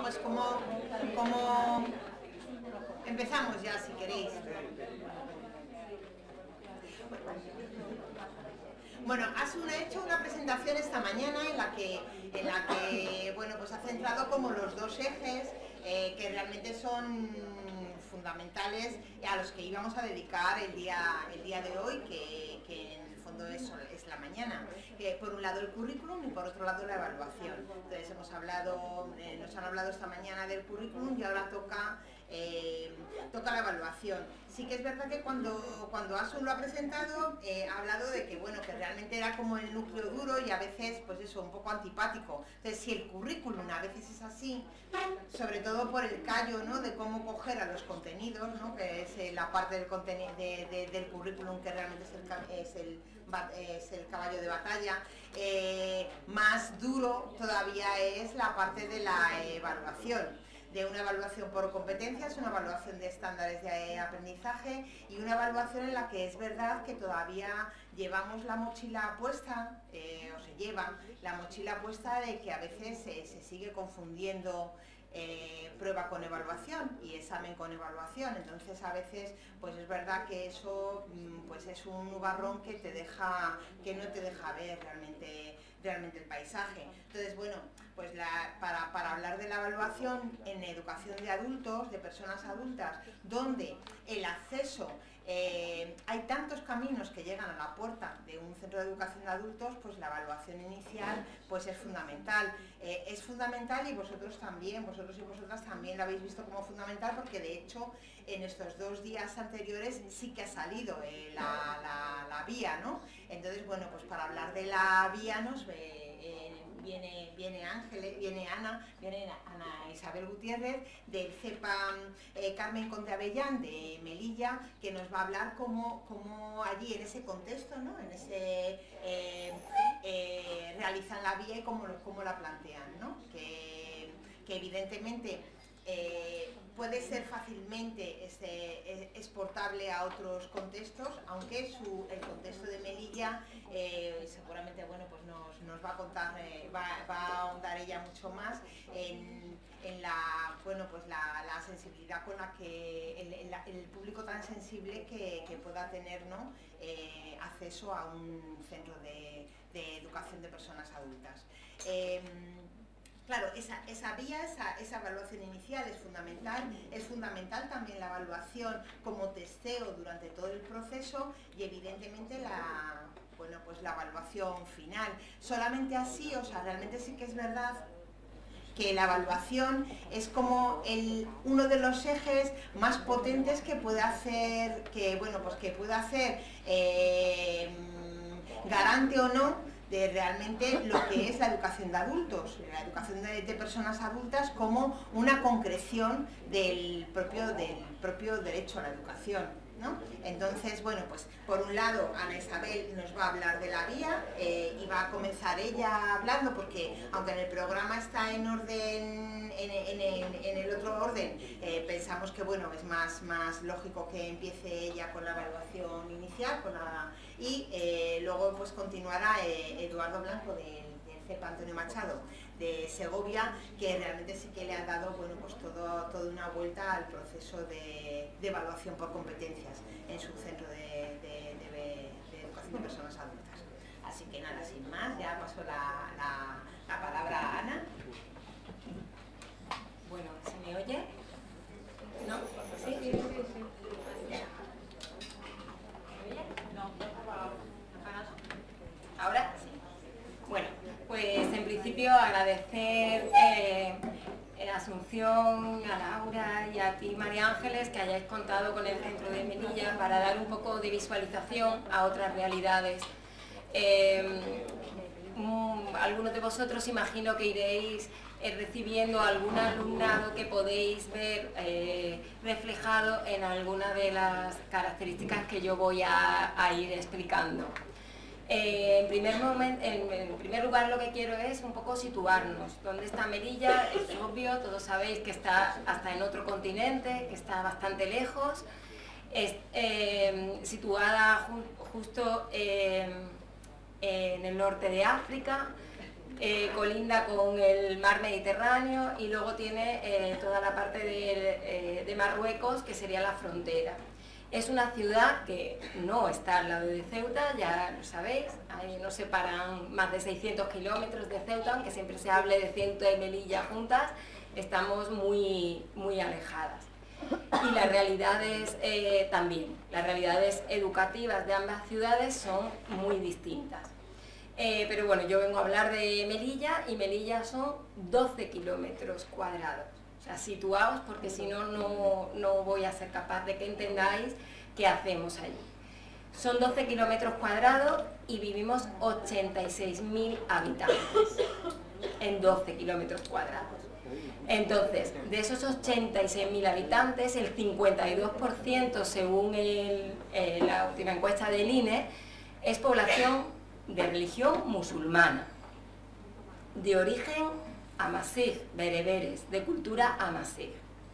pues como empezamos ya, si queréis. Bueno, Asun ha hecho una presentación esta mañana en la que bueno, pues ha centrado como los dos ejes que realmente son fundamentales a los que íbamos a dedicar el día de hoy, que en el fondo es la mañana. Por un lado el currículum y por otro lado la evaluación. Entonces nos han hablado esta mañana del currículum y ahora toca la evaluación. Sí que es verdad que cuando Asun lo ha presentado ha hablado de que bueno, que realmente era como el núcleo duro y a veces pues eso, un poco antipático. Entonces si el currículum a veces es así, sobre todo por el callo, ¿no?, de cómo coger a los contenidos, ¿no?, que es la parte del del currículum que realmente es el caballo de batalla, más duro todavía es la parte de la evaluación. De una evaluación por competencias, una evaluación de estándares de aprendizaje y una evaluación en la que es verdad que todavía llevamos la mochila puesta, o se lleva la mochila puesta de que a veces se sigue confundiendo prueba con evaluación y examen con evaluación. Entonces a veces pues es verdad que eso pues es un nubarrón que no te deja ver realmente el paisaje. Entonces bueno, pues para hablar de la evaluación en educación de adultos, de personas adultas, donde el acceso, hay tantos caminos que llegan a la puerta de un centro de educación de adultos, pues la evaluación inicial pues es fundamental. Es fundamental y vosotros y vosotras también lo habéis visto como fundamental, porque de hecho en estos 2 días anteriores sí que ha salido la vía, ¿no? Entonces bueno, pues para hablar de la vía viene Ana Isabel Gutiérrez del CEPA Carmen Conde Avellán de Melilla, que nos va a hablar cómo allí en ese contexto, ¿no?, en ese realizan la vía y cómo la plantean, ¿no? Que evidentemente puede ser fácilmente exportable a otros contextos, aunque el contexto de Melilla seguramente bueno, pues nos va a contar, va a ahondar ella mucho más en la, bueno, pues la sensibilidad con la que el público tan sensible que pueda tener, ¿no?, acceso a un centro de educación de personas adultas. Claro, esa vía, esa evaluación inicial es fundamental también la evaluación como testeo durante todo el proceso y evidentemente la evaluación final. Solamente así, o sea, realmente sí que es verdad que la evaluación es como uno de los ejes más potentes que puede hacer, garante o no de realmente lo que es la educación de adultos, la educación de personas adultas como una concreción del propio derecho a la educación, ¿no? Entonces, bueno, pues por un lado Ana Isabel nos va a hablar de la vía y va a comenzar ella hablando, porque aunque en el programa está en orden, en el otro orden, pensamos que bueno, es más lógico que empiece ella con la evaluación inicial, y luego pues continuará Eduardo Blanco del CEPA Antonio Machado de Segovia, que realmente sí que le ha dado bueno, pues toda una vuelta al proceso de evaluación por competencias en su centro de educación de personas adultas. Así que nada, sin más, ya paso la palabra a Ana. Bueno, ¿se me oye? ¿No? ¿Sí? ¿Me oye? No. ¿Ahora? Sí. Bueno, pues en principio agradecer a Asunción, a Laura y a ti, María Ángeles, que hayáis contado con el Centro de Melilla para dar un poco de visualización a otras realidades. Algunos de vosotros imagino que iréis recibiendo algún alumnado que podéis ver reflejado en alguna de las características que yo voy a ir explicando. En primer lugar lo que quiero es un poco situarnos. ¿Dónde está Melilla? Es obvio, todos sabéis que está hasta en otro continente, que está bastante lejos. Es situada justo en el norte de África, colinda con el mar Mediterráneo y luego tiene toda la parte de Marruecos, que sería la frontera. Es una ciudad que no está al lado de Ceuta, ya lo sabéis, ahí nos separan más de 600 kilómetros de Ceuta, aunque siempre se hable de Ceuta y Melilla juntas, estamos muy, muy alejadas. Y las realidades también, las realidades educativas de ambas ciudades son muy distintas. Pero bueno, yo vengo a hablar de Melilla, y Melilla son 12 kilómetros cuadrados. O sea, situaos, porque si no, no voy a ser capaz de que entendáis qué hacemos allí. Son 12 kilómetros cuadrados y vivimos 86.000 habitantes en 12 kilómetros cuadrados. Entonces, de esos 86.000 habitantes, el 52%, según la última encuesta del INE, es población de religión musulmana, de origen amasí, bereberes, de cultura amasí.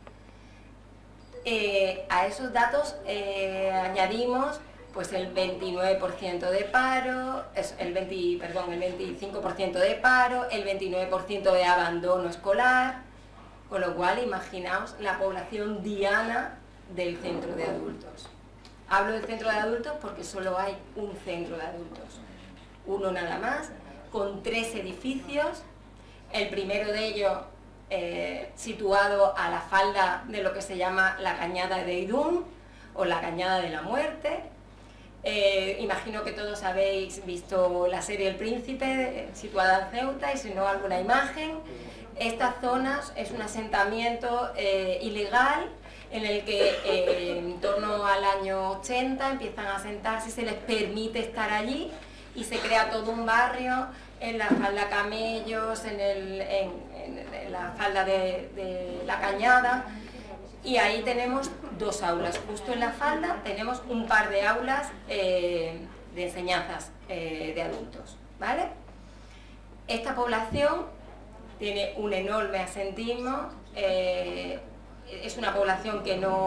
A esos datos añadimos pues el 29% de paro, el 25% de paro, el 29% de abandono escolar, con lo cual imaginaos la población diana del centro de adultos. Hablo del centro de adultos porque solo hay un centro de adultos, uno nada más, con 3 edificios. El primero de ellos situado a la falda de lo que se llama la Cañada de Idún o la Cañada de la Muerte. Imagino que todos habéis visto la serie El Príncipe, situada en Ceuta, y si no alguna imagen. Esta zona es un asentamiento ilegal en el que en torno al año 80 empiezan a asentarse y se les permite estar allí, y se crea todo un barrio en la falda Camellos, en la falda de la Cañada, y ahí tenemos 2 aulas. Justo en la falda tenemos un par de aulas de enseñanzas de adultos, ¿vale? Esta población tiene un enorme asentismo, es una población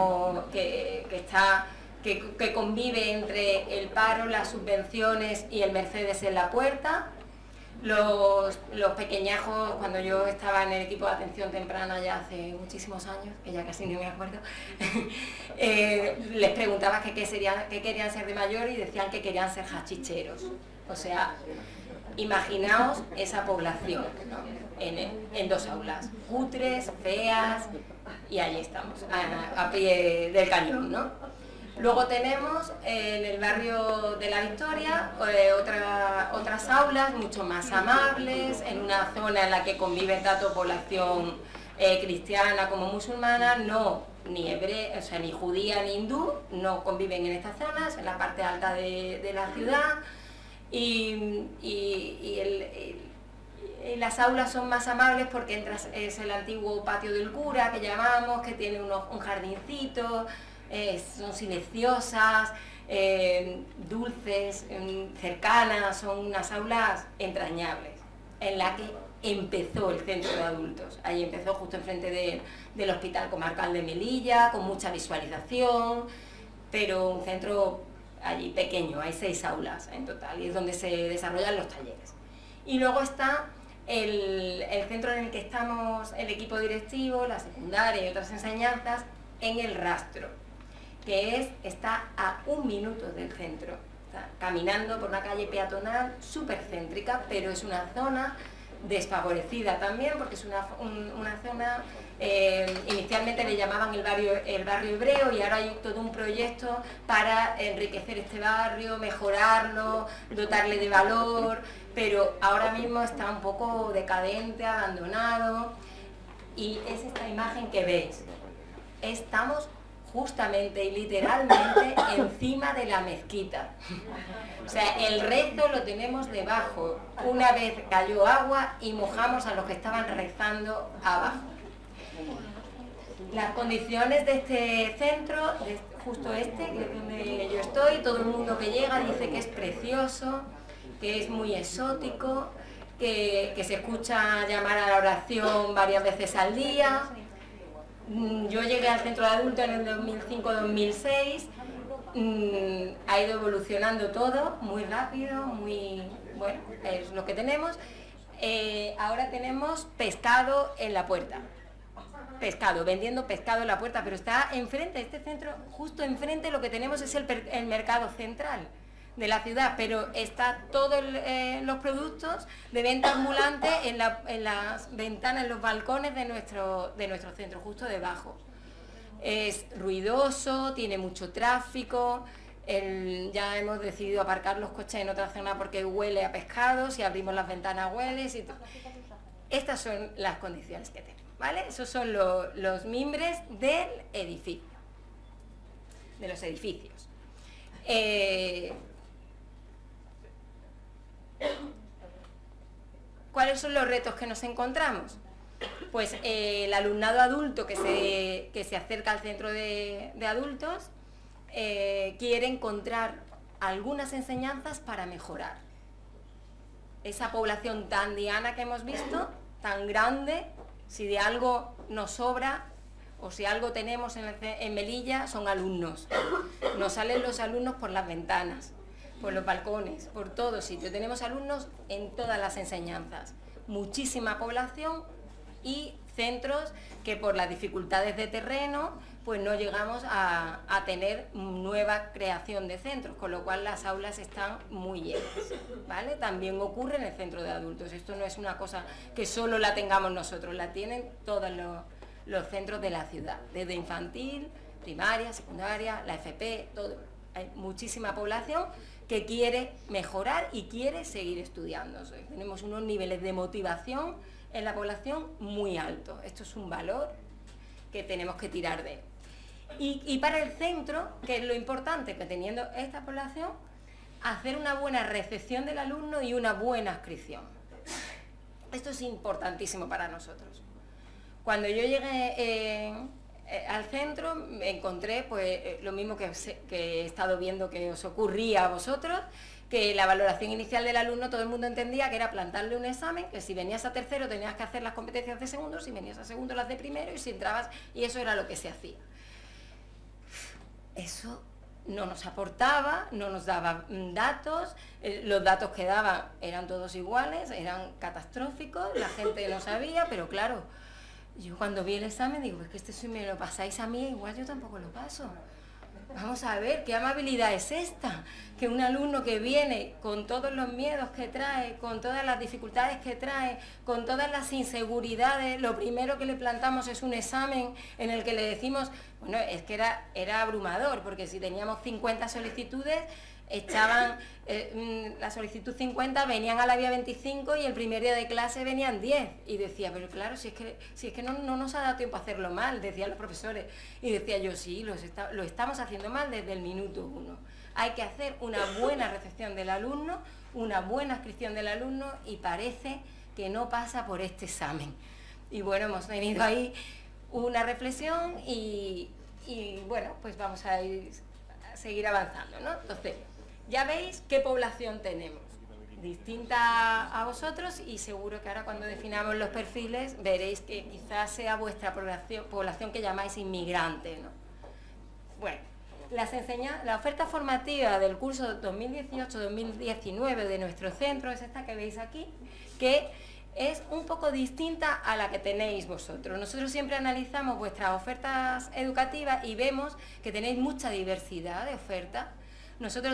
que convive entre el paro, las subvenciones y el Mercedes en la puerta. Los pequeñajos, cuando yo estaba en el equipo de atención temprana ya hace muchísimos años, que ya casi no me acuerdo, les preguntaba qué querían ser de mayor y decían que querían ser hachicheros. O sea, imaginaos esa población, ¿no? en 2 aulas, cutres, feas, y ahí estamos, a pie del cañón, ¿no? Luego tenemos en el barrio de la Victoria otras aulas mucho más amables, en una zona en la que convive tanto población cristiana como musulmana, ni judía ni hindú, no conviven en estas zonas, en la parte alta de la ciudad, y las aulas son más amables porque entras, es el antiguo patio del cura que llamamos, que tiene un jardincito. Son silenciosas, dulces, cercanas, son unas aulas entrañables, en la que empezó el centro de adultos. Ahí empezó justo enfrente del Hospital Comarcal de Melilla, con mucha visualización, pero un centro allí pequeño, hay 6 aulas en total, y es donde se desarrollan los talleres. Y luego está el centro en el que estamos, el equipo directivo, la secundaria y otras enseñanzas, en El Rastro, que está a 1 minuto del centro, caminando por una calle peatonal súper céntrica, pero es una zona desfavorecida también, porque es una zona, inicialmente le llamaban el barrio hebreo, y ahora hay todo un proyecto para enriquecer este barrio, mejorarlo, dotarle de valor, pero ahora mismo está un poco decadente, abandonado, y es esta imagen que veis. Estamos justamente y literalmente encima de la mezquita. O sea, el rezo lo tenemos debajo. Una vez cayó agua y mojamos a los que estaban rezando abajo. Las condiciones de este centro, justo que es donde yo estoy, todo el mundo que llega dice que es precioso, que es muy exótico, que se escucha llamar a la oración varias veces al día. Yo llegué al centro de adultos en el 2005-2006, ha ido evolucionando todo muy rápido, bueno, es lo que tenemos. ahora tenemos pescado en la puerta. Pescado, vendiendo pescado en la puerta, pero está enfrente, este centro, justo enfrente lo que tenemos es el mercado central de la ciudad, pero está todos los productos de venta ambulante en las ventanas, en los balcones de nuestro centro, justo debajo. Es ruidoso, tiene mucho tráfico, ya hemos decidido aparcar los coches en otra zona porque huele a pescado, si abrimos las ventanas huele, estas son las condiciones que tenemos, ¿vale? Esos son los mimbres del edificio, de los edificios. ¿Cuáles son los retos que nos encontramos? Pues el alumnado adulto que se acerca al centro de adultos quiere encontrar algunas enseñanzas para mejorar. Esa población tan diana que hemos visto, tan grande, si de algo nos sobra o si algo tenemos en Melilla, son alumnos. Nos salen los alumnos por las ventanas, por los balcones, por todos sitios. Tenemos alumnos en todas las enseñanzas. Muchísima población y centros que por las dificultades de terreno pues no llegamos a tener nueva creación de centros, con lo cual las aulas están muy llenas, ¿vale? También ocurre en el centro de adultos. Esto no es una cosa que solo la tengamos nosotros, la tienen todos los centros de la ciudad, desde infantil, primaria, secundaria, la FP, todo. Hay muchísima población que quiere mejorar y quiere seguir estudiando. Tenemos unos niveles de motivación en la población muy altos. Esto es un valor que tenemos que tirar de él. Y para el centro, que es lo importante, que teniendo esta población, hacer una buena recepción del alumno y una buena inscripción. Esto es importantísimo para nosotros. Cuando yo llegué al centro, me encontré pues lo mismo que he estado viendo que os ocurría a vosotros, que la valoración inicial del alumno todo el mundo entendía que era plantarle un examen, que si venías a tercero tenías que hacer las competencias de segundo, si venías a segundo las de primero, y si entrabas, y eso era lo que se hacía. Eso no nos aportaba, no nos daba datos, los datos que daban eran todos iguales, eran catastróficos, la gente no sabía, pero claro, yo cuando vi el examen digo, es que si me lo pasáis a mí, igual yo tampoco lo paso. Vamos a ver, ¿qué amabilidad es esta? Que un alumno que viene con todos los miedos que trae, con todas las dificultades que trae, con todas las inseguridades, lo primero que le plantamos es un examen en el que le decimos, bueno, es que era abrumador, porque si teníamos 50 solicitudes, echaban la solicitud 50, venían a la vía 25 y el primer día de clase venían 10. Y decía, pero claro, si es que no nos ha dado tiempo a hacerlo mal, decían los profesores. Y decía yo, sí, lo estamos haciendo mal desde el minuto 1. Hay que hacer una buena recepción del alumno, una buena inscripción del alumno, y parece que no pasa por este examen. Y bueno, hemos tenido ahí una reflexión y bueno, pues vamos a seguir avanzando, ¿no? Entonces, ya veis qué población tenemos, distinta a vosotros, y seguro que ahora cuando definamos los perfiles veréis que quizás sea vuestra población que llamáis inmigrante, ¿no? Bueno, la oferta formativa del curso 2018-2019 de nuestro centro es esta que veis aquí, que es un poco distinta a la que tenéis vosotros. Nosotros siempre analizamos vuestras ofertas educativas y vemos que tenéis mucha diversidad de ofertas. Nosotros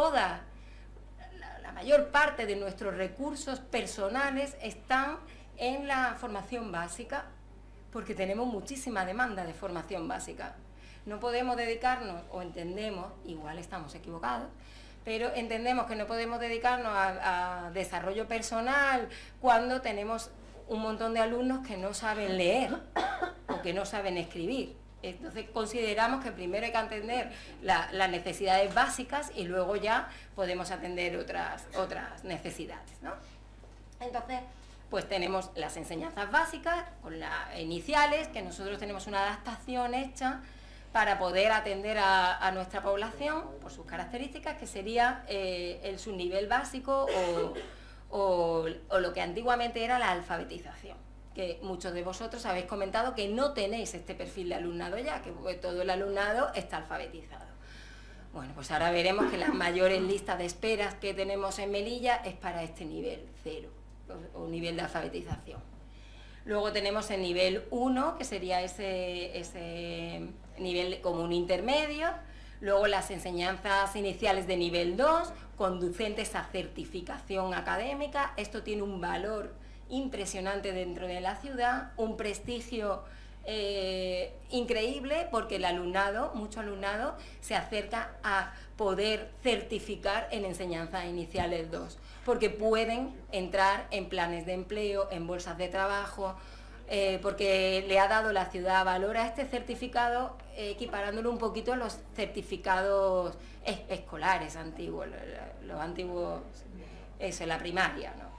la mayor parte de nuestros recursos personales están en la formación básica, porque tenemos muchísima demanda de formación básica. No podemos dedicarnos, o entendemos, igual estamos equivocados, pero entendemos que no podemos dedicarnos a desarrollo personal cuando tenemos un montón de alumnos que no saben leer o que no saben escribir. Entonces consideramos que primero hay que atender las necesidades básicas y luego ya podemos atender otras necesidades, ¿no? Entonces, pues tenemos las enseñanzas básicas, con las iniciales, que nosotros tenemos una adaptación hecha para poder atender a nuestra población por sus características, que sería el subnivel básico o lo que antiguamente era la alfabetización, que muchos de vosotros habéis comentado que no tenéis este perfil de alumnado ya, que todo el alumnado está alfabetizado. Bueno, pues ahora veremos que las mayores listas de esperas que tenemos en Melilla es para este nivel 0, o nivel de alfabetización. Luego tenemos el nivel 1, que sería ese nivel como un intermedio. Luego las enseñanzas iniciales de nivel 2, conducentes a certificación académica. Esto tiene un valor impresionante dentro de la ciudad, un prestigio increíble, porque el alumnado, mucho alumnado, se acerca a poder certificar en enseñanzas iniciales 2, porque pueden entrar en planes de empleo, en bolsas de trabajo, porque le ha dado la ciudad valor a este certificado, equiparándolo un poquito a los certificados escolares antiguos, los antiguos, eso, la primaria, ¿no?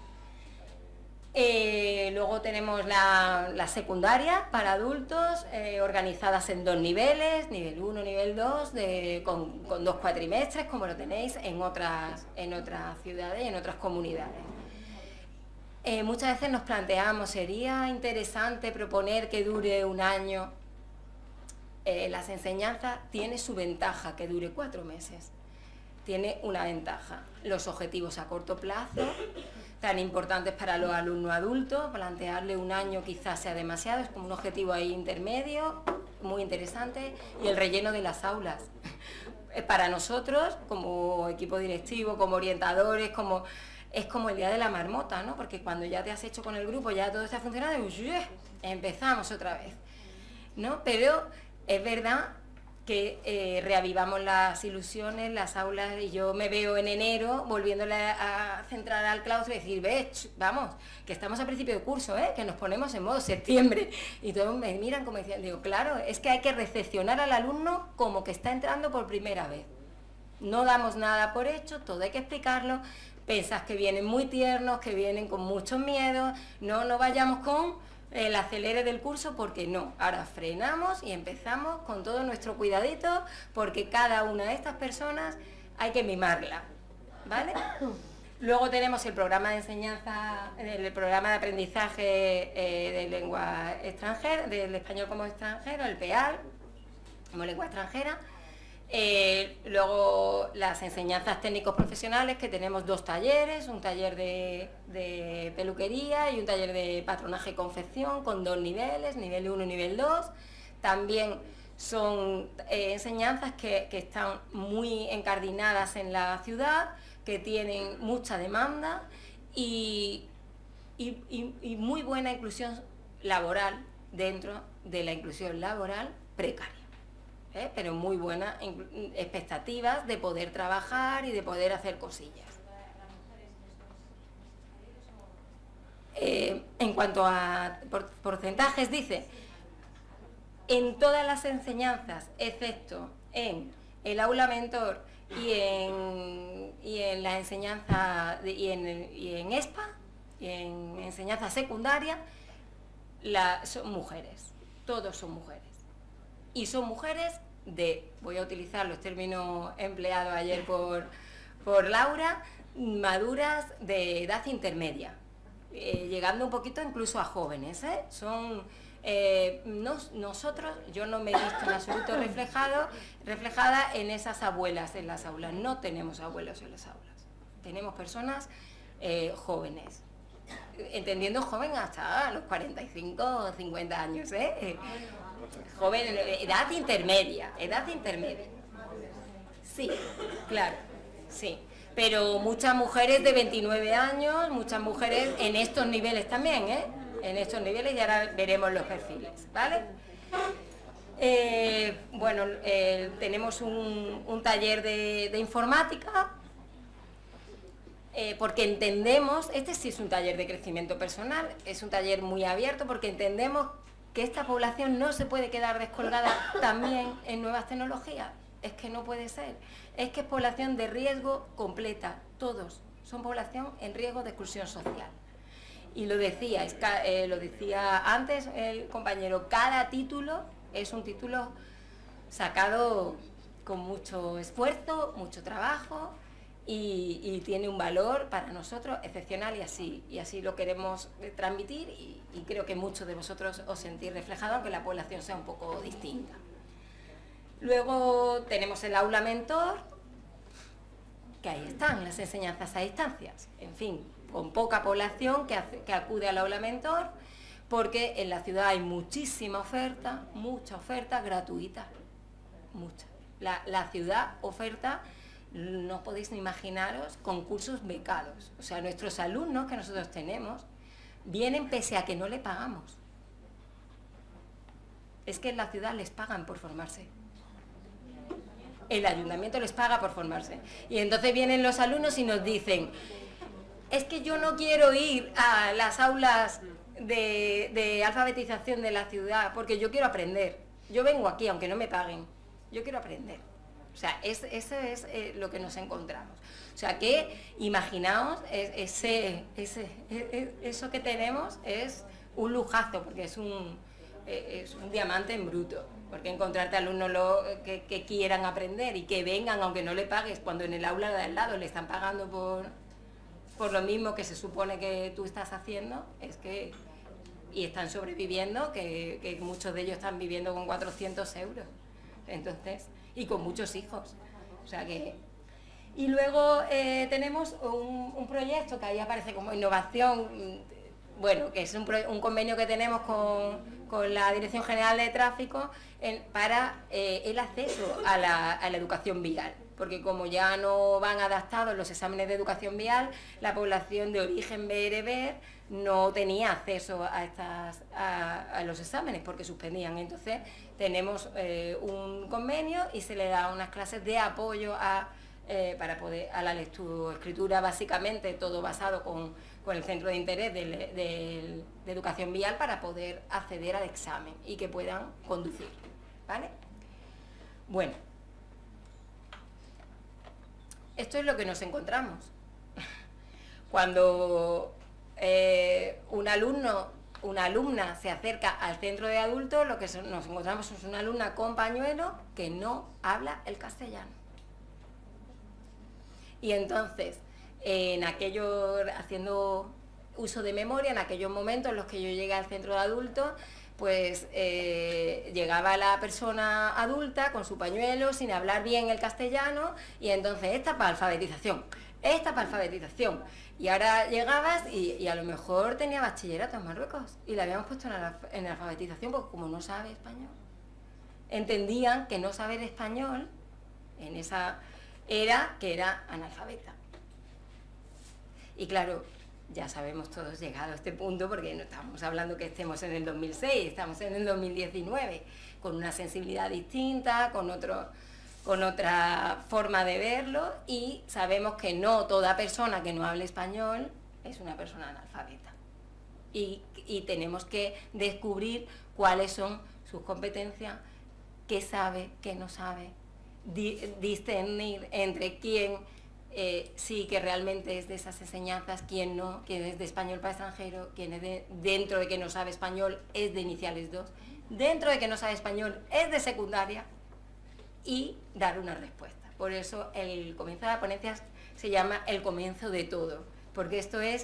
Luego tenemos la secundaria para adultos, organizadas en 2 niveles, nivel 1, nivel 2, con 2 cuatrimestres, como lo tenéis en otras ciudades y en otras comunidades. Muchas veces nos planteamos, ¿sería interesante proponer que dure un año? Las enseñanzas tiene su ventaja, que dure 4 meses. Tiene una ventaja, los objetivos a corto plazo, tan importantes para los alumnos adultos. Plantearle un año quizás sea demasiado, es como un objetivo ahí intermedio, muy interesante, y el relleno de las aulas. Para nosotros, como equipo directivo, como orientadores, es como el día de la marmota, ¿no? Porque cuando ya te has hecho con el grupo, ya todo está funcionando, y empezamos otra vez, ¿no? Pero es verdad que reavivamos las ilusiones, las aulas, y yo me veo en enero volviéndole a centrar al claustro y decir, vamos, que estamos a principio de curso, que nos ponemos en modo septiembre, y todos me miran como diciendo, digo, claro, es que hay que recepcionar al alumno como que está entrando por primera vez. No damos nada por hecho, todo hay que explicarlo. Pensás que vienen muy tiernos, que vienen con muchos miedos, no vayamos con el acelere del curso, porque no. Ahora frenamos y empezamos con todo nuestro cuidadito, porque cada una de estas personas hay que mimarla, ¿vale? Luego tenemos el programa de enseñanza, el programa de aprendizaje de lengua extranjera, del español como extranjero, el PEAL, como lengua extranjera. Luego las enseñanzas técnicos profesionales, que tenemos 2 talleres, un taller de peluquería y un taller de patronaje y confección, con 2 niveles, nivel 1 y nivel 2. También son enseñanzas que están muy encardinadas en la ciudad, que tienen mucha demanda y muy buena inclusión laboral dentro de la inclusión laboral precaria. Pero muy buenas expectativas de poder trabajar y de poder hacer cosillas. En cuanto a porcentajes, dice, en todas las enseñanzas, excepto en el aula mentor y en la enseñanza y en ESPA y en enseñanza secundaria, son mujeres, todos son mujeres. Y son mujeres voy a utilizar los términos empleados ayer por Laura, maduras de edad intermedia, llegando un poquito incluso a jóvenes, nosotros, yo no me he visto en absoluto reflejada en esas abuelas en las aulas. No tenemos abuelos en las aulas, tenemos personas jóvenes, entendiendo joven hasta los 45 o 50 años, joven, edad intermedia. Sí, claro, sí. Pero muchas mujeres de 29 años, muchas mujeres en estos niveles también, en estos niveles, y ahora veremos los perfiles, ¿vale? Bueno, tenemos un taller de informática, porque entendemos, este sí es un taller de crecimiento personal, es un taller muy abierto, porque entendemos que esta población no se puede quedar descolgada también en nuevas tecnologías. Es que no puede ser. Es que es población de riesgo completa. Todos son población en riesgo de exclusión social. Y lo decía antes el compañero, cada título es un título sacado con mucho esfuerzo, mucho trabajo, y tiene un valor para nosotros excepcional, y así lo queremos transmitir, y creo que muchos de vosotros os sentís reflejados, aunque la población sea un poco distinta. Luego tenemos el aula mentor, que ahí están las enseñanzas a distancias. En fin, con poca población que acude al aula mentor, porque en la ciudad hay muchísima oferta, mucha oferta gratuita, mucha. La ciudad oferta, no podéis ni imaginaros, concursos becados. O sea, nuestros alumnos que nosotros tenemos vienen pese a que no le pagamos. Es que en la ciudad les pagan por formarse. El ayuntamiento les paga por formarse. Y entonces vienen los alumnos y nos dicen, es que yo no quiero ir a las aulas de alfabetización de la ciudad porque yo quiero aprender. Yo vengo aquí aunque no me paguen. Yo quiero aprender. O sea, eso es lo que nos encontramos. O sea, que imaginaos, eso que tenemos es un lujazo, porque es un diamante en bruto. Porque encontrarte alumnos que quieran aprender y que vengan aunque no le pagues, cuando en el aula de al lado le están pagando por lo mismo que se supone que tú estás haciendo, y están sobreviviendo, que muchos de ellos están viviendo con 400 euros. Entonces, y con muchos hijos. O sea que... Y luego tenemos un proyecto que ahí aparece como innovación, bueno, que es un convenio que tenemos con la Dirección General de Tráfico para el acceso a la educación vial. Porque como ya no van adaptados los exámenes de educación vial, la población de origen bereber no tenía acceso a los exámenes porque suspendían. Entonces tenemos un convenio y se le da unas clases de apoyo para poder a la lectoescritura, básicamente todo basado con el centro de interés de educación vial, para poder acceder al examen y que puedan conducir, ¿vale? Bueno, esto es lo que nos encontramos. Cuando un alumno, una alumna se acerca al centro de adultos, lo que nos encontramos es una alumna con pañuelo que no habla el castellano. Y entonces, haciendo uso de memoria, en aquellos momentos en los que yo llegué al centro de adultos, pues llegaba la persona adulta con su pañuelo, sin hablar bien el castellano, y entonces esta para alfabetización, esta para alfabetización. Y ahora llegabas y a lo mejor tenía bachillerato en Marruecos y la habíamos puesto en alfabetización porque como no sabe español, entendían que no saber español en esa era que era analfabeta. Y claro, ya sabemos todos llegado a este punto, porque no estamos hablando que estemos en el 2006, estamos en el 2019, con una sensibilidad distinta, con otra forma de verlo, y sabemos que no toda persona que no hable español es una persona analfabeta. Y tenemos que descubrir cuáles son sus competencias, qué sabe, qué no sabe, discernir entre quién sí que realmente es de esas enseñanzas, quién no, quién es de español para extranjero, quién es dentro de que no sabe español es de iniciales 2, dentro de que no sabe español es de secundaria, y dar una respuesta. Por eso el comienzo de la ponencia se llama el comienzo de todo, porque esto es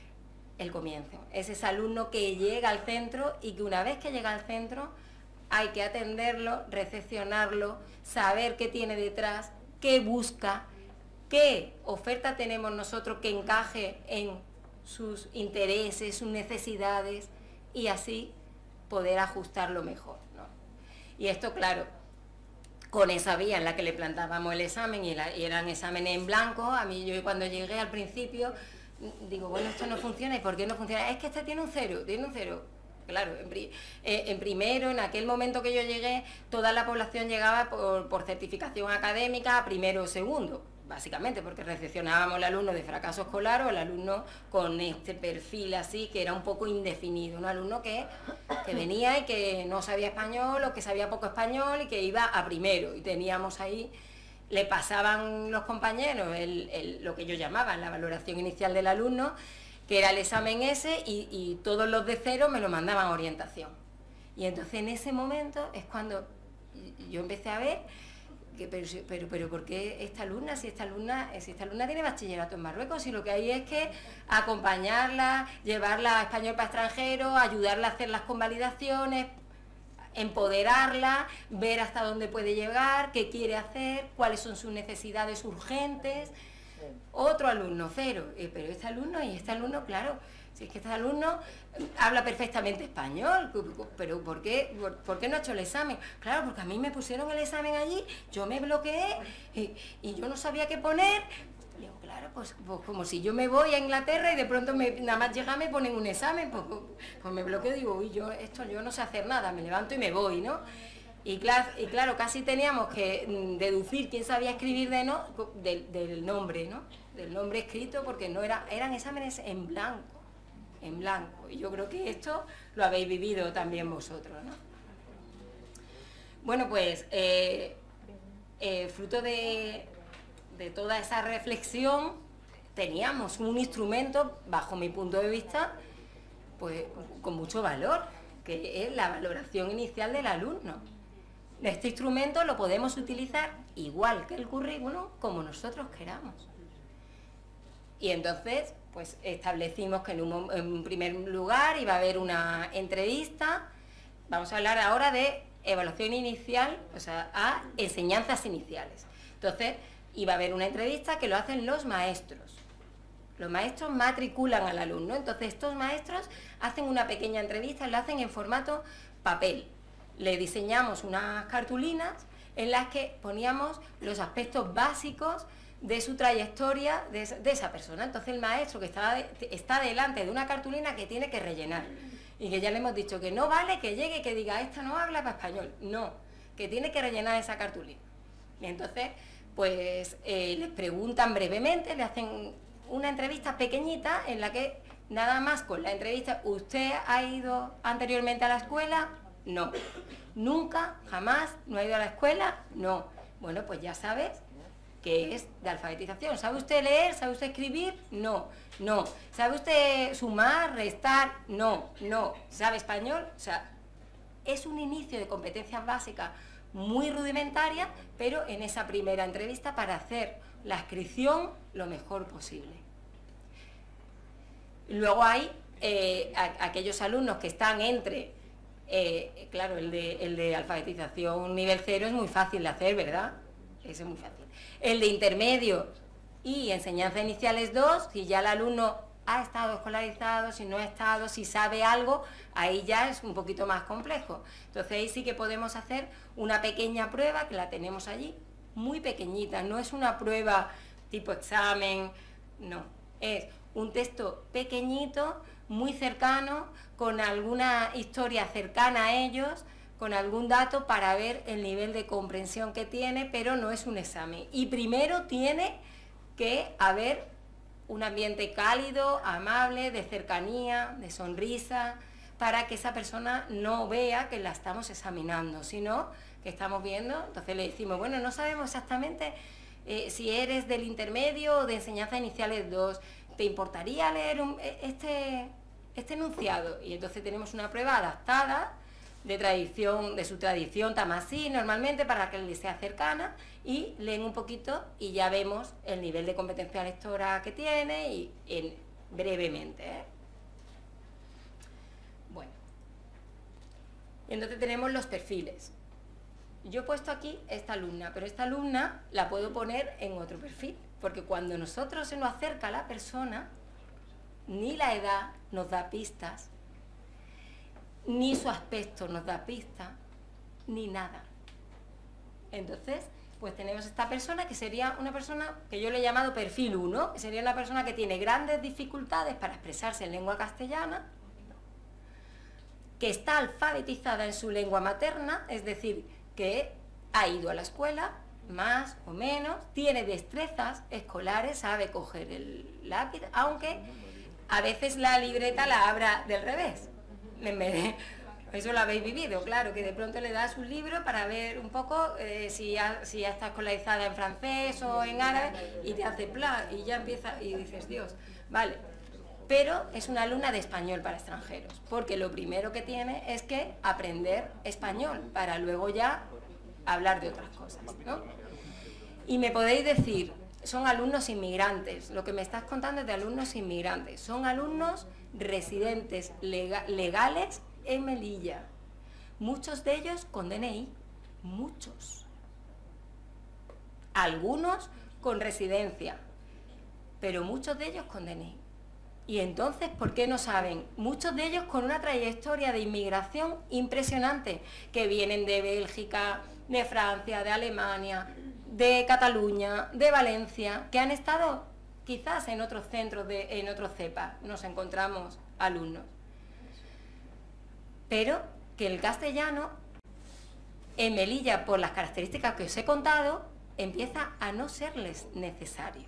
el comienzo, es ese alumno que llega al centro y que una vez que llega al centro hay que atenderlo, recepcionarlo, saber qué tiene detrás, qué busca, qué oferta tenemos nosotros que encaje en sus intereses, sus necesidades, y así poder ajustarlo mejor, ¿no? Y esto, claro, con esa vía en la que le plantábamos el examen y eran exámenes en blanco. A mí, yo cuando llegué al principio, digo, bueno, esto no funciona. ¿Y por qué no funciona? Es que este tiene un cero. Claro, en primero, en aquel momento que yo llegué, toda la población llegaba por certificación académica, primero o segundo, básicamente, porque recepcionábamos al alumno de fracaso escolar o al alumno con este perfil así, que era un poco indefinido, un alumno que venía y que no sabía español o que sabía poco español y que iba a primero, y teníamos ahí, le pasaban los compañeros lo que yo llamaba la valoración inicial del alumno, que era el examen ese, y todos los de cero me lo mandaban a orientación. Y entonces en ese momento es cuando yo empecé a ver que, pero ¿por qué esta alumna, si esta alumna tiene bachillerato en Marruecos, y lo que hay es que acompañarla, llevarla a español para extranjeros, ayudarla a hacer las convalidaciones, empoderarla, ver hasta dónde puede llegar, qué quiere hacer, cuáles son sus necesidades urgentes, Otro alumno, 0. Pero este alumno, claro, si es que este alumno habla perfectamente español, pero ¿por qué no ha hecho el examen? Claro, porque a mí me pusieron el examen allí, yo me bloqueé y yo no sabía qué poner. Digo, claro, pues como si yo me voy a Inglaterra y de pronto nada más llega me ponen un examen, pues me bloqueo y digo, uy, yo no sé hacer nada, me levanto y me voy, ¿no? Y claro, casi teníamos que deducir quién sabía escribir del nombre, ¿no? Del nombre escrito, porque eran exámenes en blanco. Y yo creo que esto lo habéis vivido también vosotros, ¿no? Bueno, pues fruto de toda esa reflexión teníamos un instrumento, bajo mi punto de vista, pues con mucho valor, que es la valoración inicial del alumno. Este instrumento lo podemos utilizar igual que el currículum, como nosotros queramos. Y entonces, pues establecimos que en un primer lugar iba a haber una entrevista. Vamos a hablar ahora de evaluación inicial, o sea, a enseñanzas iniciales. Entonces, iba a haber una entrevista que lo hacen los maestros. Los maestros matriculan al alumno, entonces estos maestros hacen una pequeña entrevista, lo hacen en formato papel. Le diseñamos unas cartulinas en las que poníamos los aspectos básicos de su trayectoria de esa persona. Entonces el maestro que está delante de una cartulina que tiene que rellenar y que ya le hemos dicho que no vale que llegue y que diga, esta no habla para español, no, que tiene que rellenar esa cartulina. Y entonces, pues les preguntan brevemente, le hacen una entrevista pequeñita en la que nada más con la entrevista, ¿usted ha ido anteriormente a la escuela? No. ¿Nunca? ¿Jamás? ¿No ha ido a la escuela? No. Bueno, pues ya sabes que es de alfabetización. ¿Sabe usted leer? ¿Sabe usted escribir? No. No. ¿Sabe usted sumar, restar? No. No. ¿Sabe español? O sea, es un inicio de competencias básicas muy rudimentaria, pero en esa primera entrevista para hacer la inscripción lo mejor posible. Luego hay aquellos alumnos que están entre, claro, el de alfabetización nivel 0 es muy fácil de hacer, ¿verdad? Ese es muy fácil. El de intermedio y enseñanza iniciales 2, si ya el alumno ha estado escolarizado, si no ha estado, si sabe algo, ahí ya es un poquito más complejo. Entonces ahí sí que podemos hacer una pequeña prueba, que la tenemos allí, muy pequeñita, no es una prueba tipo examen, no, es un texto pequeñito, muy cercano, con alguna historia cercana a ellos, con algún dato para ver el nivel de comprensión que tiene, pero no es un examen. Y primero tiene que haber un ambiente cálido, amable, de cercanía, de sonrisa, para que esa persona no vea que la estamos examinando, sino que estamos viendo. Entonces le decimos, bueno, no sabemos exactamente si eres del intermedio o de enseñanza iniciales 2, ¿te importaría leer este enunciado? Y entonces tenemos una prueba adaptada de su tradición tamasí normalmente, para que le sea cercana, y leen un poquito y ya vemos el nivel de competencia lectora que tiene y brevemente, ¿eh? Bueno, y entonces tenemos los perfiles. Yo he puesto aquí esta alumna, pero esta alumna la puedo poner en otro perfil, porque cuando nosotros se nos acerca a la persona, ni la edad nos da pistas, ni su aspecto nos da pista, ni nada. Entonces, pues tenemos esta persona que sería una persona que yo le he llamado perfil 1, que sería una persona que tiene grandes dificultades para expresarse en lengua castellana, que está alfabetizada en su lengua materna, es decir, que ha ido a la escuela, más o menos, tiene destrezas escolares, sabe coger el lápiz, aunque a veces la libreta la abra del revés. Eso lo habéis vivido, claro, que de pronto le das un libro para ver un poco si ya está escolarizada en francés o en árabe, y te hace plan, y ya empieza, y dices, Dios, vale. Pero es una alumna de español para extranjeros, porque lo primero que tiene es que aprender español, para luego ya hablar de otras cosas, ¿no? Y me podéis decir, son alumnos inmigrantes, lo que me estás contando es de alumnos inmigrantes, son alumnos residentes legales en Melilla, muchos de ellos con DNI, muchos, algunos con residencia, pero muchos de ellos con DNI. Y entonces, ¿por qué no saben? Muchos de ellos con una trayectoria de inmigración impresionante, que vienen de Bélgica, de Francia, de Alemania, de Cataluña, de Valencia, que han estado quizás en otros centros, en otros CEPA, nos encontramos alumnos. Pero que el castellano, en Melilla, por las características que os he contado, empieza a no serles necesario.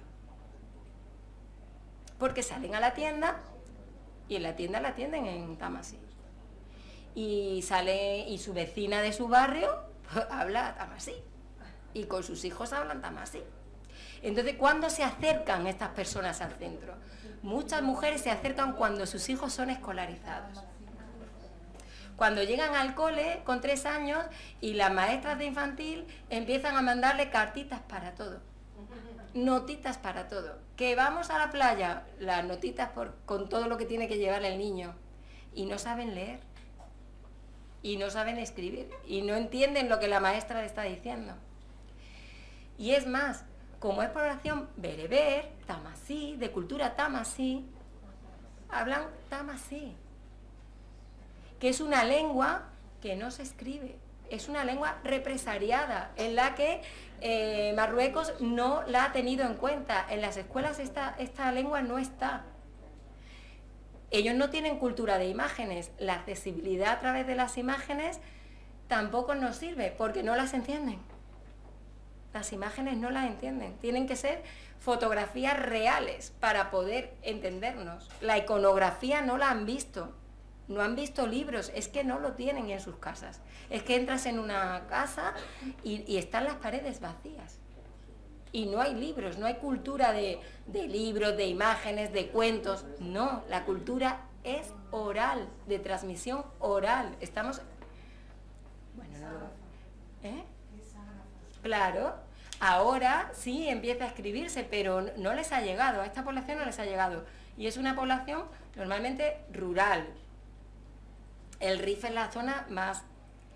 Porque salen a la tienda y en la tienda la atienden en tamasí. Y su vecina de su barrio pues, habla tamasí. Y con sus hijos hablan tamasí. Entonces, ¿cuándo se acercan estas personas al centro? Muchas mujeres se acercan cuando sus hijos son escolarizados. Cuando llegan al cole con 3 años y las maestras de infantil empiezan a mandarle cartitas para todo. Notitas para todo. Que vamos a la playa, las notitas con todo lo que tiene que llevar el niño. Y no saben leer. Y no saben escribir. Y no entienden lo que la maestra le está diciendo. Y es más, como es población bereber, tamasí, de cultura tamasí, hablan tamasí. Que es una lengua que no se escribe. Es una lengua represariada, en la que Marruecos no la ha tenido en cuenta. En las escuelas esta lengua no está. Ellos no tienen cultura de imágenes. La accesibilidad a través de las imágenes tampoco nos sirve, porque no las entienden. Las imágenes no las entienden. Tienen que ser fotografías reales para poder entendernos. La iconografía no la han visto. No han visto libros, es que no lo tienen en sus casas. Es que entras en una casa y están las paredes vacías. Y no hay libros, no hay cultura de libros, de imágenes, de cuentos. No, la cultura es oral, de transmisión oral. Estamos... Bueno, no... ¿Eh? Claro, ahora sí empieza a escribirse, pero no les ha llegado, a esta población no les ha llegado. Y es una población normalmente rural. El Rif es la zona más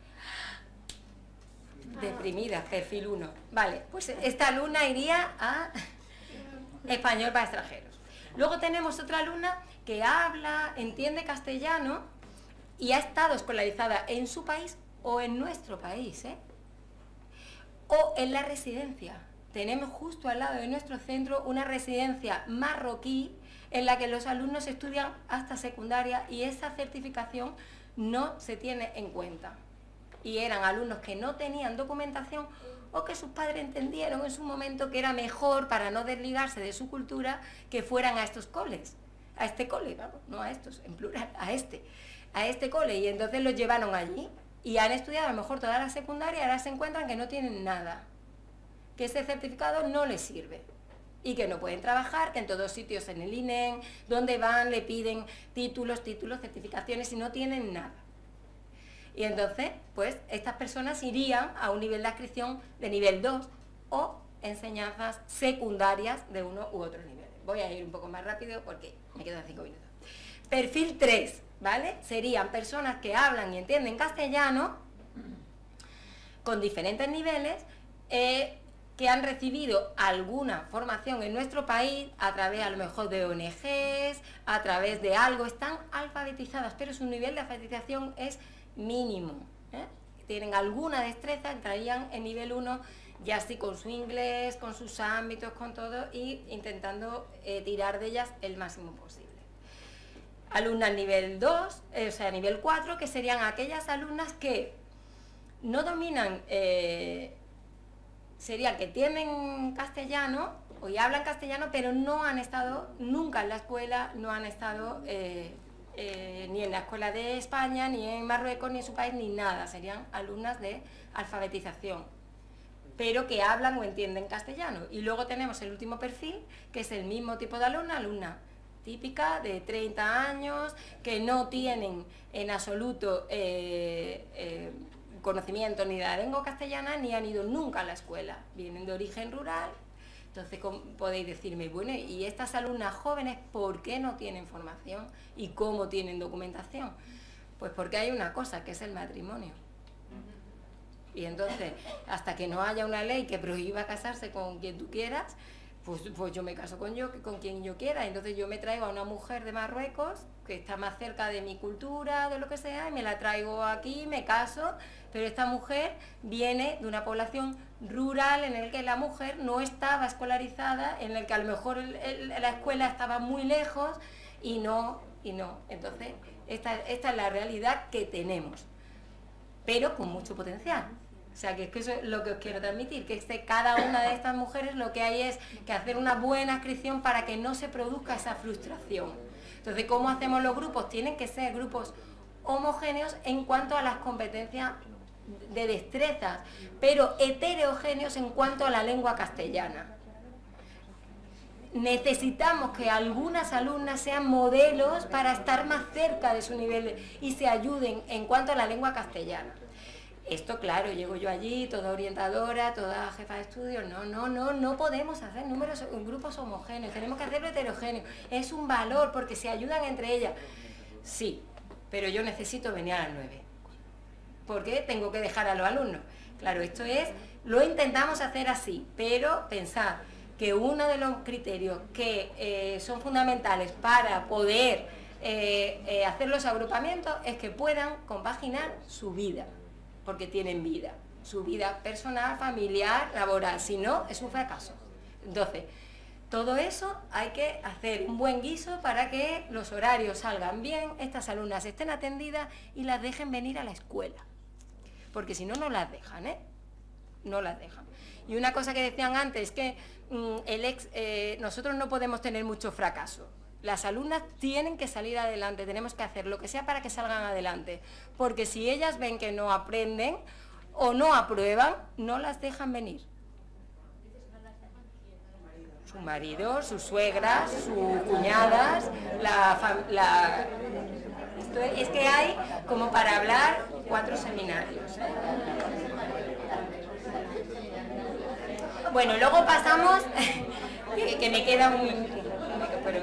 deprimida, perfil 1. Vale, pues esta alumna iría a español para extranjeros. Luego tenemos otra alumna que habla, entiende castellano y ha estado escolarizada en su país o en nuestro país, o en la residencia. Tenemos justo al lado de nuestro centro una residencia marroquí en la que los alumnos estudian hasta secundaria y esa certificación no se tiene en cuenta. Y eran alumnos que no tenían documentación o que sus padres entendieron en su momento que era mejor, para no desligarse de su cultura, que fueran a estos coles. A este cole, vamos, no a estos, en plural, a este cole. Y entonces los llevaron allí y han estudiado a lo mejor toda la secundaria y ahora se encuentran que no tienen nada. Que ese certificado no les sirve. Y que no pueden trabajar, que en todos sitios en el INEM, donde van, le piden títulos, certificaciones y no tienen nada. Y entonces, pues, estas personas irían a un nivel de adscripción de nivel 2 o enseñanzas secundarias de uno u otro nivel. Voy a ir un poco más rápido porque me quedan 5 minutos. Perfil 3, ¿vale? Serían personas que hablan y entienden castellano con diferentes niveles, que han recibido alguna formación en nuestro país a través a lo mejor de ONGs, a través de algo, están alfabetizadas, pero su nivel de alfabetización es mínimo. Tienen alguna destreza, entrarían en nivel 1 ya así con su inglés, con sus ámbitos, con todo, y intentando tirar de ellas el máximo posible. Alumnas nivel 2, o sea, nivel 4, que serían aquellas alumnas que no dominan... sería que tienen castellano o ya hablan castellano, pero no han estado nunca en la escuela, no han estado ni en la escuela de España, ni en Marruecos, ni en su país, ni nada. Serían alumnas de alfabetización, pero que hablan o entienden castellano. Y luego tenemos el último perfil, que es el mismo tipo de alumna típica de 30 años, que no tienen en absoluto... conocimiento ni de la lengua castellana, ni han ido nunca a la escuela, vienen de origen rural. Entonces podéis decirme, bueno, ¿y estas alumnas jóvenes por qué no tienen formación y cómo tienen documentación? Pues porque hay una cosa, que es el matrimonio. Y entonces, hasta que no haya una ley que prohíba casarse con quien tú quieras, pues yo me caso con quien yo quiera. Entonces yo me traigo a una mujer de Marruecos que está más cerca de mi cultura, de lo que sea, y me la traigo aquí, me caso, pero esta mujer viene de una población rural en el que la mujer no estaba escolarizada, en el que a lo mejor la escuela estaba muy lejos y no. Entonces, esta es la realidad que tenemos, pero con mucho potencial. O sea, que es que eso es lo que os quiero transmitir, que cada una de estas mujeres lo que hay es que hacer una buena inscripción para que no se produzca esa frustración. Entonces, ¿cómo hacemos los grupos? Tienen que ser grupos homogéneos en cuanto a las competencias de destrezas, pero heterogéneos en cuanto a la lengua castellana. Necesitamos que algunas alumnas sean modelos para estar más cerca de su nivel y se ayuden en cuanto a la lengua castellana. Esto, claro, llego yo allí, toda orientadora, toda jefa de estudio, no podemos hacer grupos homogéneos, tenemos que hacerlo heterogéneo. Es un valor porque se ayudan entre ellas. Sí, pero yo necesito venir a las 9. ¿Por qué? Tengo que dejar a los alumnos. Claro, lo intentamos hacer así, pero pensad que uno de los criterios que son fundamentales para poder hacer los agrupamientos es que puedan compaginar su vida, porque tienen vida, su vida personal, familiar, laboral, si no, es un fracaso. Entonces, todo eso hay que hacer un buen guiso para que los horarios salgan bien, estas alumnas estén atendidas y las dejen venir a la escuela, porque si no, no las dejan, no las dejan. Y una cosa que decían antes, que nosotros no podemos tener mucho fracaso. Las alumnas tienen que salir adelante, tenemos que hacer lo que sea para que salgan adelante, porque si ellas ven que no aprenden o no aprueban, no las dejan venir. Su marido, sus suegras, sus cuñadas, es que hay como para hablar 4 seminarios. Bueno, luego pasamos, que me queda pero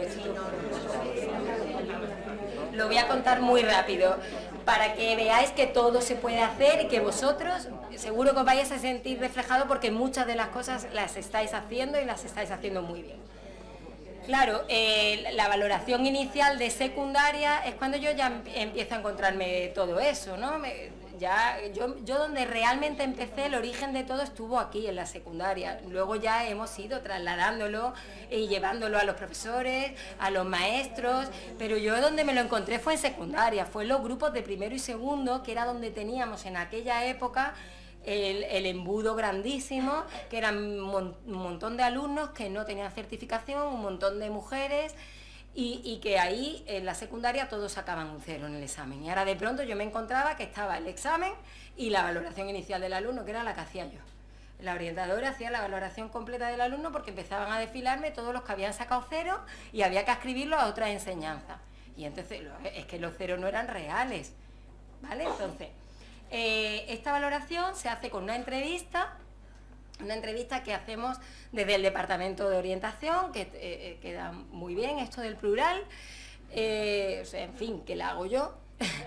lo voy a contar muy rápido para que veáis que todo se puede hacer y que vosotros seguro que os vais a sentir reflejado porque muchas de las cosas las estáis haciendo y las estáis haciendo muy bien. Claro, la valoración inicial de secundaria es cuando yo ya empiezo a encontrarme todo eso, ¿no? Yo donde realmente empecé, el origen de todo estuvo aquí, en la secundaria. Luego ya hemos ido trasladándolo y llevándolo a los profesores, a los maestros, pero yo donde me lo encontré fue en secundaria, fue en los grupos de primero y segundo, que era donde teníamos en aquella época el embudo grandísimo, que eran un montón de alumnos que no tenían certificación, un montón de mujeres, y que ahí en la secundaria todos sacaban un 0 en el examen. Y ahora de pronto yo me encontraba que estaba el examen y la valoración inicial del alumno, que era la que hacía yo. La orientadora hacía la valoración completa del alumno porque empezaban a desfilarme todos los que habían sacado 0 y había que ascribirlo a otra enseñanza. Y entonces es que los 0 no eran reales, ¿vale? Entonces, esta valoración se hace con una entrevista que hacemos desde el departamento de orientación, que queda muy bien esto del plural, o sea, en fin, que la hago yo,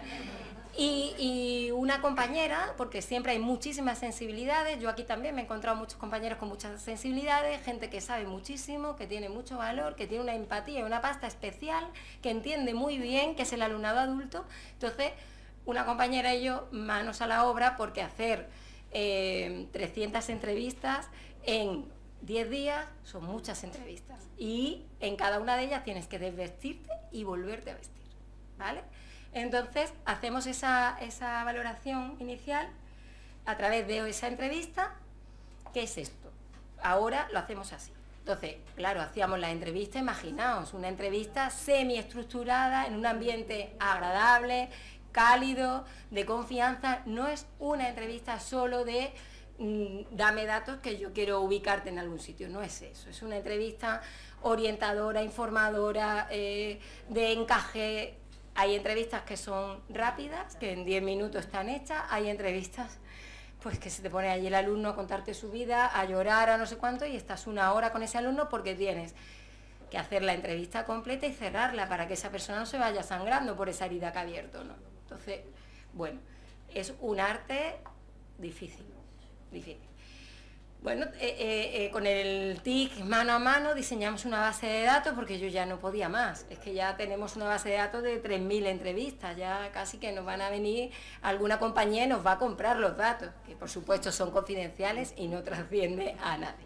y una compañera, porque siempre hay muchísimas sensibilidades, yo aquí también me he encontrado muchos compañeros con muchas sensibilidades, gente que sabe muchísimo, que tiene mucho valor, que tiene una empatía y una pasta especial, que entiende muy bien que es el alumnado adulto. Entonces, una compañera y yo, manos a la obra, porque hacer 300 entrevistas en 10 días son muchas entrevistas y en cada una de ellas tienes que desvestirte y volverte a vestir, ¿vale? Entonces hacemos esa valoración inicial a través de esa entrevista. ¿Qué es esto? Ahora lo hacemos así. Entonces, claro, hacíamos la entrevista, imaginaos, una entrevista semiestructurada en un ambiente agradable, cálido, de confianza. No es una entrevista solo de dame datos que yo quiero ubicarte en algún sitio, no es eso, es una entrevista orientadora, informadora, de encaje. Hay entrevistas que son rápidas, que en 10 minutos están hechas, hay entrevistas pues que se te pone allí el alumno a contarte su vida, a llorar, a no sé cuánto, y estás 1 hora con ese alumno porque tienes que hacer la entrevista completa y cerrarla para que esa persona no se vaya sangrando por esa herida que ha abierto, ¿no? Entonces, bueno, es un arte difícil. Bueno, con el TIC mano a mano diseñamos una base de datos porque yo ya no podía más. Es que ya tenemos una base de datos de 3.000 entrevistas, ya casi que nos van a venir alguna compañía y nos va a comprar los datos, que por supuesto son confidenciales y no trasciende a nadie.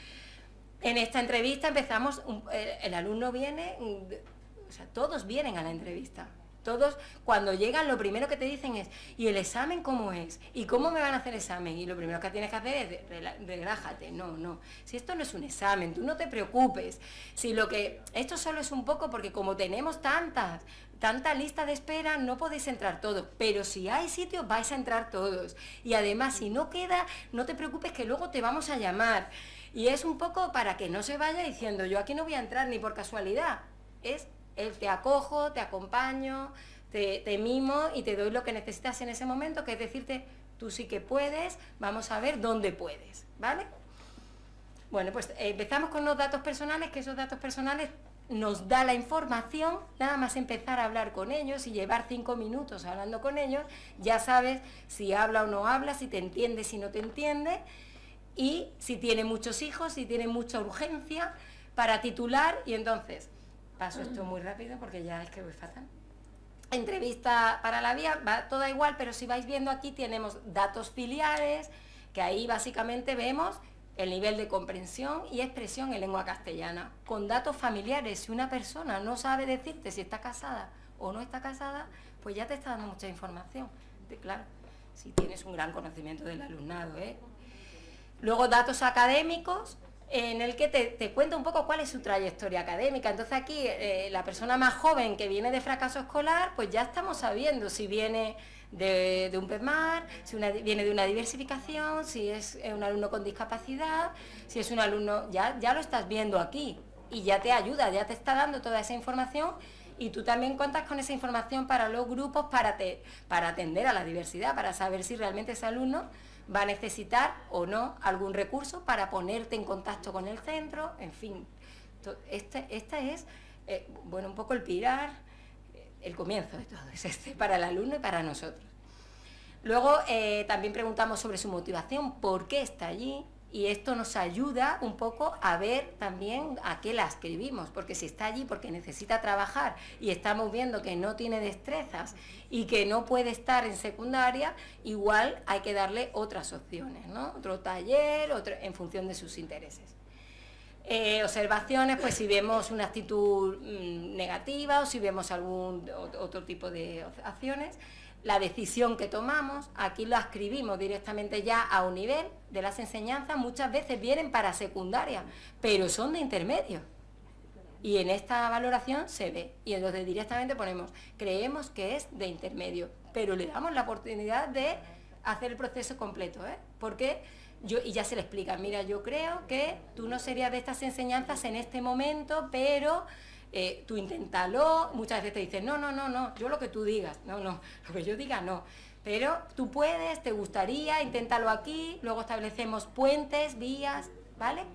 En esta entrevista empezamos, el alumno viene, o sea, todos vienen a la entrevista. Todos, cuando llegan, lo primero que te dicen es, ¿y el examen cómo es? ¿Y cómo me van a hacer el examen? Y lo primero que tienes que hacer es, relájate, no. Si esto no es un examen, tú no te preocupes. Si esto solo es un poco porque como tenemos tanta lista de espera, no podéis entrar todos. Pero si hay sitios, vais a entrar todos. Y además, si no queda, no te preocupes que luego te vamos a llamar. Y es un poco para que no se vaya diciendo, yo aquí no voy a entrar ni por casualidad. Te acojo, te acompaño, te mimo y te doy lo que necesitas en ese momento, que es decirte, tú sí que puedes, vamos a ver dónde puedes, ¿vale? Bueno, pues empezamos con los datos personales, que esos datos personales nos da la información, nada más empezar a hablar con ellos y llevar 5 minutos hablando con ellos, ya sabes si habla o no habla, si te entiende, si no te entiende, y si tiene muchos hijos, si tiene mucha urgencia para titular, y entonces... Paso esto muy rápido porque ya es que voy fatal. Entrevista para la vía, va toda igual, pero si vais viendo aquí tenemos datos filiales, que ahí básicamente vemos el nivel de comprensión y expresión en lengua castellana. Con datos familiares, si una persona no sabe decirte si está casada o no está casada, pues ya te está dando mucha información. Claro, si tienes un gran conocimiento del alumnado, ¿eh? Luego datos académicos, en el que te cuenta un poco cuál es su trayectoria académica. Entonces aquí la persona más joven que viene de fracaso escolar, pues ya estamos sabiendo si viene de un PEMAR, si viene de una diversificación, si es un alumno con discapacidad, si es un alumno, ya lo estás viendo aquí y ya te ayuda, ya te está dando toda esa información y tú también cuentas con esa información para los grupos, para atender a la diversidad, para saber si realmente ese alumno va a necesitar o no algún recurso para ponerte en contacto con el centro, en fin. Este es, bueno, un poco el pilar, el comienzo de todo, es para el alumno y para nosotros. Luego también preguntamos sobre su motivación, por qué está allí, y esto nos ayuda un poco a ver también a qué la escribimos, porque si está allí porque necesita trabajar y estamos viendo que no tiene destrezas y que no puede estar en secundaria, igual hay que darle otras opciones, ¿no? Otro taller, en función de sus intereses. Observaciones, pues si vemos una actitud negativa o si vemos algún otro tipo de acciones. La decisión que tomamos, aquí lo escribimos directamente ya a un nivel de las enseñanzas, muchas veces vienen para secundaria, pero son de intermedio. Y en esta valoración se ve, y entonces directamente ponemos, creemos que es de intermedio, pero le damos la oportunidad de hacer el proceso completo, ¿eh? Porque y ya se le explica, mira, yo creo que tú no serías de estas enseñanzas en este momento, pero... tú inténtalo, muchas veces te dicen, no, yo lo que tú digas, no, lo que yo diga no, pero tú puedes, te gustaría, inténtalo aquí, luego establecemos puentes, vías, ¿vale?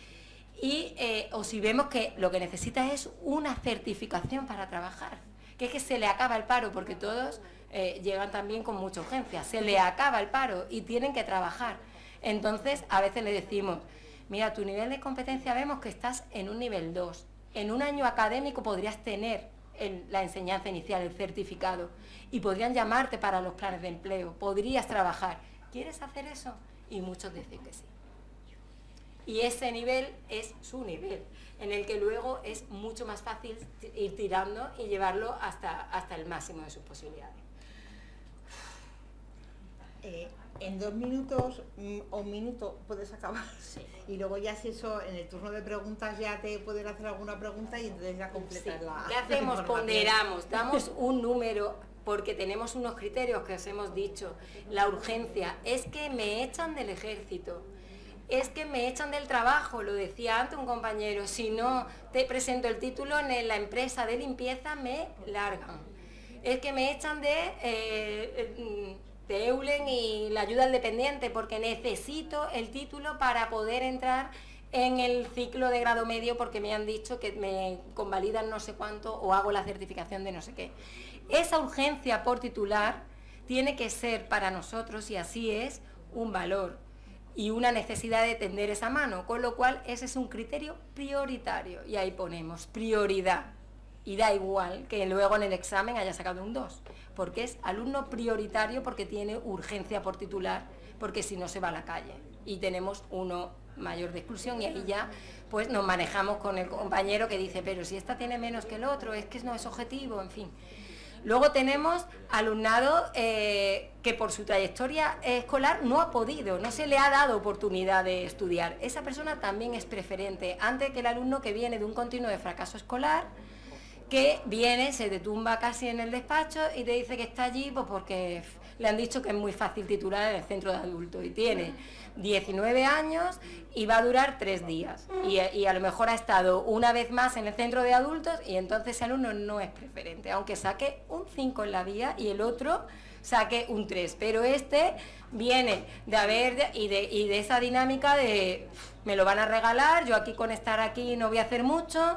Y o si vemos que lo que necesita es una certificación para trabajar, que es que se le acaba el paro, porque todos llegan también con mucha urgencia, se le acaba el paro y tienen que trabajar. Entonces, a veces le decimos, mira, tu nivel de competencia vemos que estás en un nivel 2, en un año académico podrías tener la enseñanza inicial, el certificado, y podrían llamarte para los planes de empleo, podrías trabajar. ¿Quieres hacer eso? Y muchos dicen que sí. Y ese nivel es su nivel, en el que luego es mucho más fácil ir tirando y llevarlo hasta el máximo de sus posibilidades. En 2 minutos o un minuto puedes acabar. Sí. Y luego ya si eso, en el turno de preguntas ya te pueden hacer alguna pregunta y entonces ya completas sí. la... ¿Qué hacemos? Ponderamos, damos un número, porque tenemos unos criterios que os hemos dicho. La urgencia, es que me echan del ejército, es que me echan del trabajo, lo decía antes un compañero, si no te presento el título en la empresa de limpieza me largan. Es que me echan de Eulen y la ayuda al dependiente porque necesito el título para poder entrar en el ciclo de grado medio porque me han dicho que me convalidan no sé cuánto o hago la certificación de no sé qué. Esa urgencia por titular tiene que ser para nosotros, y así es, un valor. y una necesidad de tender esa mano, con lo cual ese es un criterio prioritario, y ahí ponemos prioridad, y da igual que luego en el examen haya sacado un 2, porque es alumno prioritario porque tiene urgencia por titular, porque si no se va a la calle, y tenemos uno mayor de exclusión, y ahí ya pues nos manejamos con el compañero que dice, pero si esta tiene menos que el otro, es que no es objetivo, en fin. Luego tenemos alumnado que por su trayectoria escolar no ha podido, no se le ha dado oportunidad de estudiar. Esa persona también es preferente, antes que el alumno que viene de un continuo de fracaso escolar, que viene, se detumba casi en el despacho y te dice que está allí pues porque le han dicho que es muy fácil titular en el centro de adultos, y tiene 19 años y va a durar 3 días, y a lo mejor ha estado una vez más en el centro de adultos, y entonces ese alumno no es preferente, aunque saque un 5 en la vía y el otro saque un 3, pero este viene de haber y de esa dinámica de me lo van a regalar, yo aquí con estar aquí no voy a hacer mucho.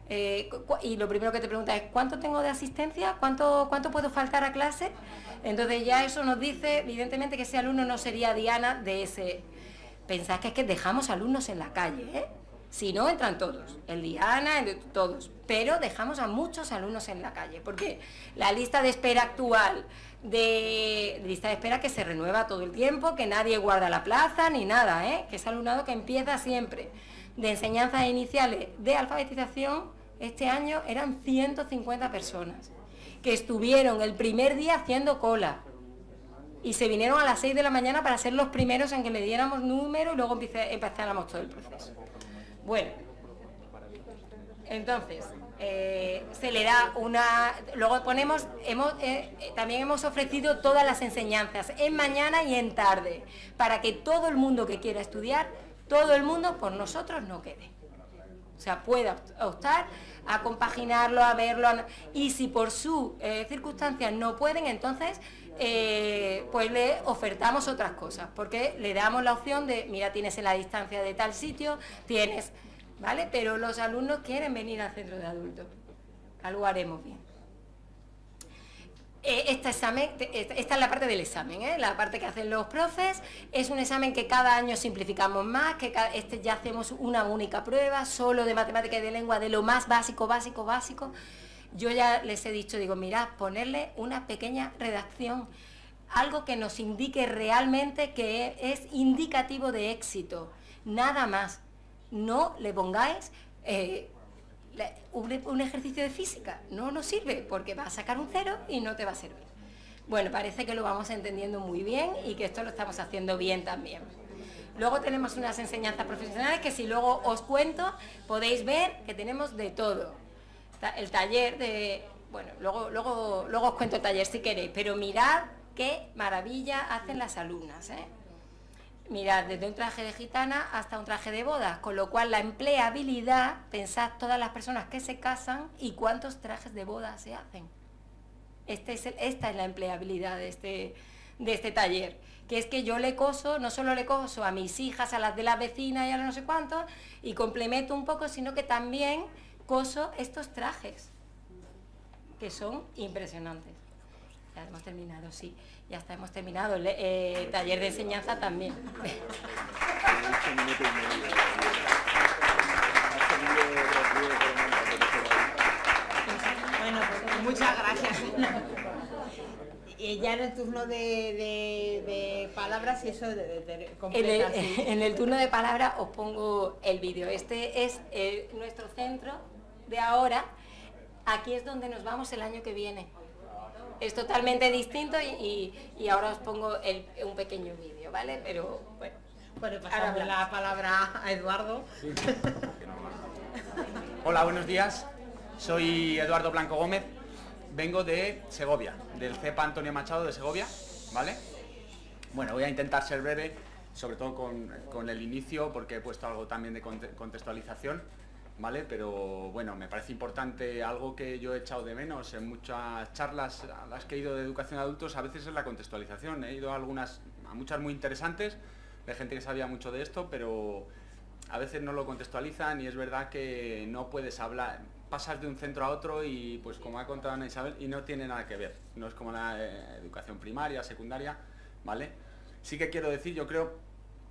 Y lo primero que te pregunta es ¿cuánto tengo de asistencia? ¿Cuánto puedo faltar a clase? Entonces ya eso nos dice evidentemente que ese alumno no sería diana de ese. Pensad que es que dejamos alumnos en la calle, ¿eh? Si no, entran todos, el diana, todos, pero dejamos a muchos alumnos en la calle, porque la lista de espera actual, lista de espera que se renueva todo el tiempo, que nadie guarda la plaza ni nada, ¿eh? Que es alumnado que empieza siempre, de enseñanzas iniciales de alfabetización. Este año eran 150 personas que estuvieron el primer día haciendo cola y se vinieron a las 6 de la mañana para ser los primeros en que le diéramos número y luego empezáramos todo el proceso. Bueno, entonces se le da una... Luego ponemos, también hemos ofrecido todas las enseñanzas en mañana y en tarde para que todo el mundo que quiera estudiar, todo el mundo por nosotros no quede. O sea, pueda optar a compaginarlo, a verlo, y si por sus circunstancias no pueden, entonces pues le ofertamos otras cosas, porque le damos la opción de, mira, tienes en la distancia de tal sitio, tienes, ¿vale? Pero los alumnos quieren venir al centro de adultos, algo haremos bien. Esta es la parte del examen, ¿eh? La parte que hacen los profes. Es un examen que cada año simplificamos más, que ya hacemos una única prueba, solo de matemática y de lengua, de lo más básico. Yo ya les he dicho, digo, mirad, ponerle una pequeña redacción, algo que nos indique realmente que es indicativo de éxito, nada más. No le pongáis... un ejercicio de física no nos sirve porque va a sacar un 0 y no te va a servir. Bueno, parece que lo vamos entendiendo muy bien y que esto lo estamos haciendo bien también. Luego tenemos unas enseñanzas profesionales que si luego os cuento podéis ver que tenemos de todo. El taller de... Bueno, luego os cuento el taller si queréis, pero mirad qué maravilla hacen las alumnas, ¿eh? Mirad, desde un traje de gitana hasta un traje de boda, con lo cual la empleabilidad, pensad todas las personas que se casan y cuántos trajes de boda se hacen. Esta es la empleabilidad de este taller, que es que yo le coso, no solo le coso a mis hijas, a las de la vecina y a no sé cuántos, y complemento un poco, sino que también coso estos trajes, que son impresionantes. Ya hemos terminado, sí. Ya está, hemos terminado el taller de enseñanza también. Bueno, pues muchas gracias. Y ya en el turno de palabras y eso completa, sí. En el turno de palabras os pongo el vídeo. Este es nuestro centro de ahora. Aquí es donde nos vamos el año que viene. Es totalmente distinto y ahora os pongo un pequeño vídeo, ¿vale? Pero bueno. Bueno, pasamos la palabra a Eduardo. Sí. Hola, buenos días. Soy Eduardo Blanco Gómez. Vengo de Segovia, del CEPA Antonio Machado de Segovia, ¿vale? Bueno, voy a intentar ser breve, sobre todo con el inicio, porque he puesto algo también de contextualización, ¿vale? Pero bueno, me parece importante, algo que yo he echado de menos en muchas charlas a las que he ido de educación de adultos, a veces es la contextualización. He ido a muchas muy interesantes, de gente que sabía mucho de esto, pero a veces no lo contextualizan y es verdad que no puedes hablar, pasas de un centro a otro y pues como ha contado Ana Isabel, y no tiene nada que ver, no es como la educación primaria, secundaria, ¿vale? Sí que quiero decir, yo creo,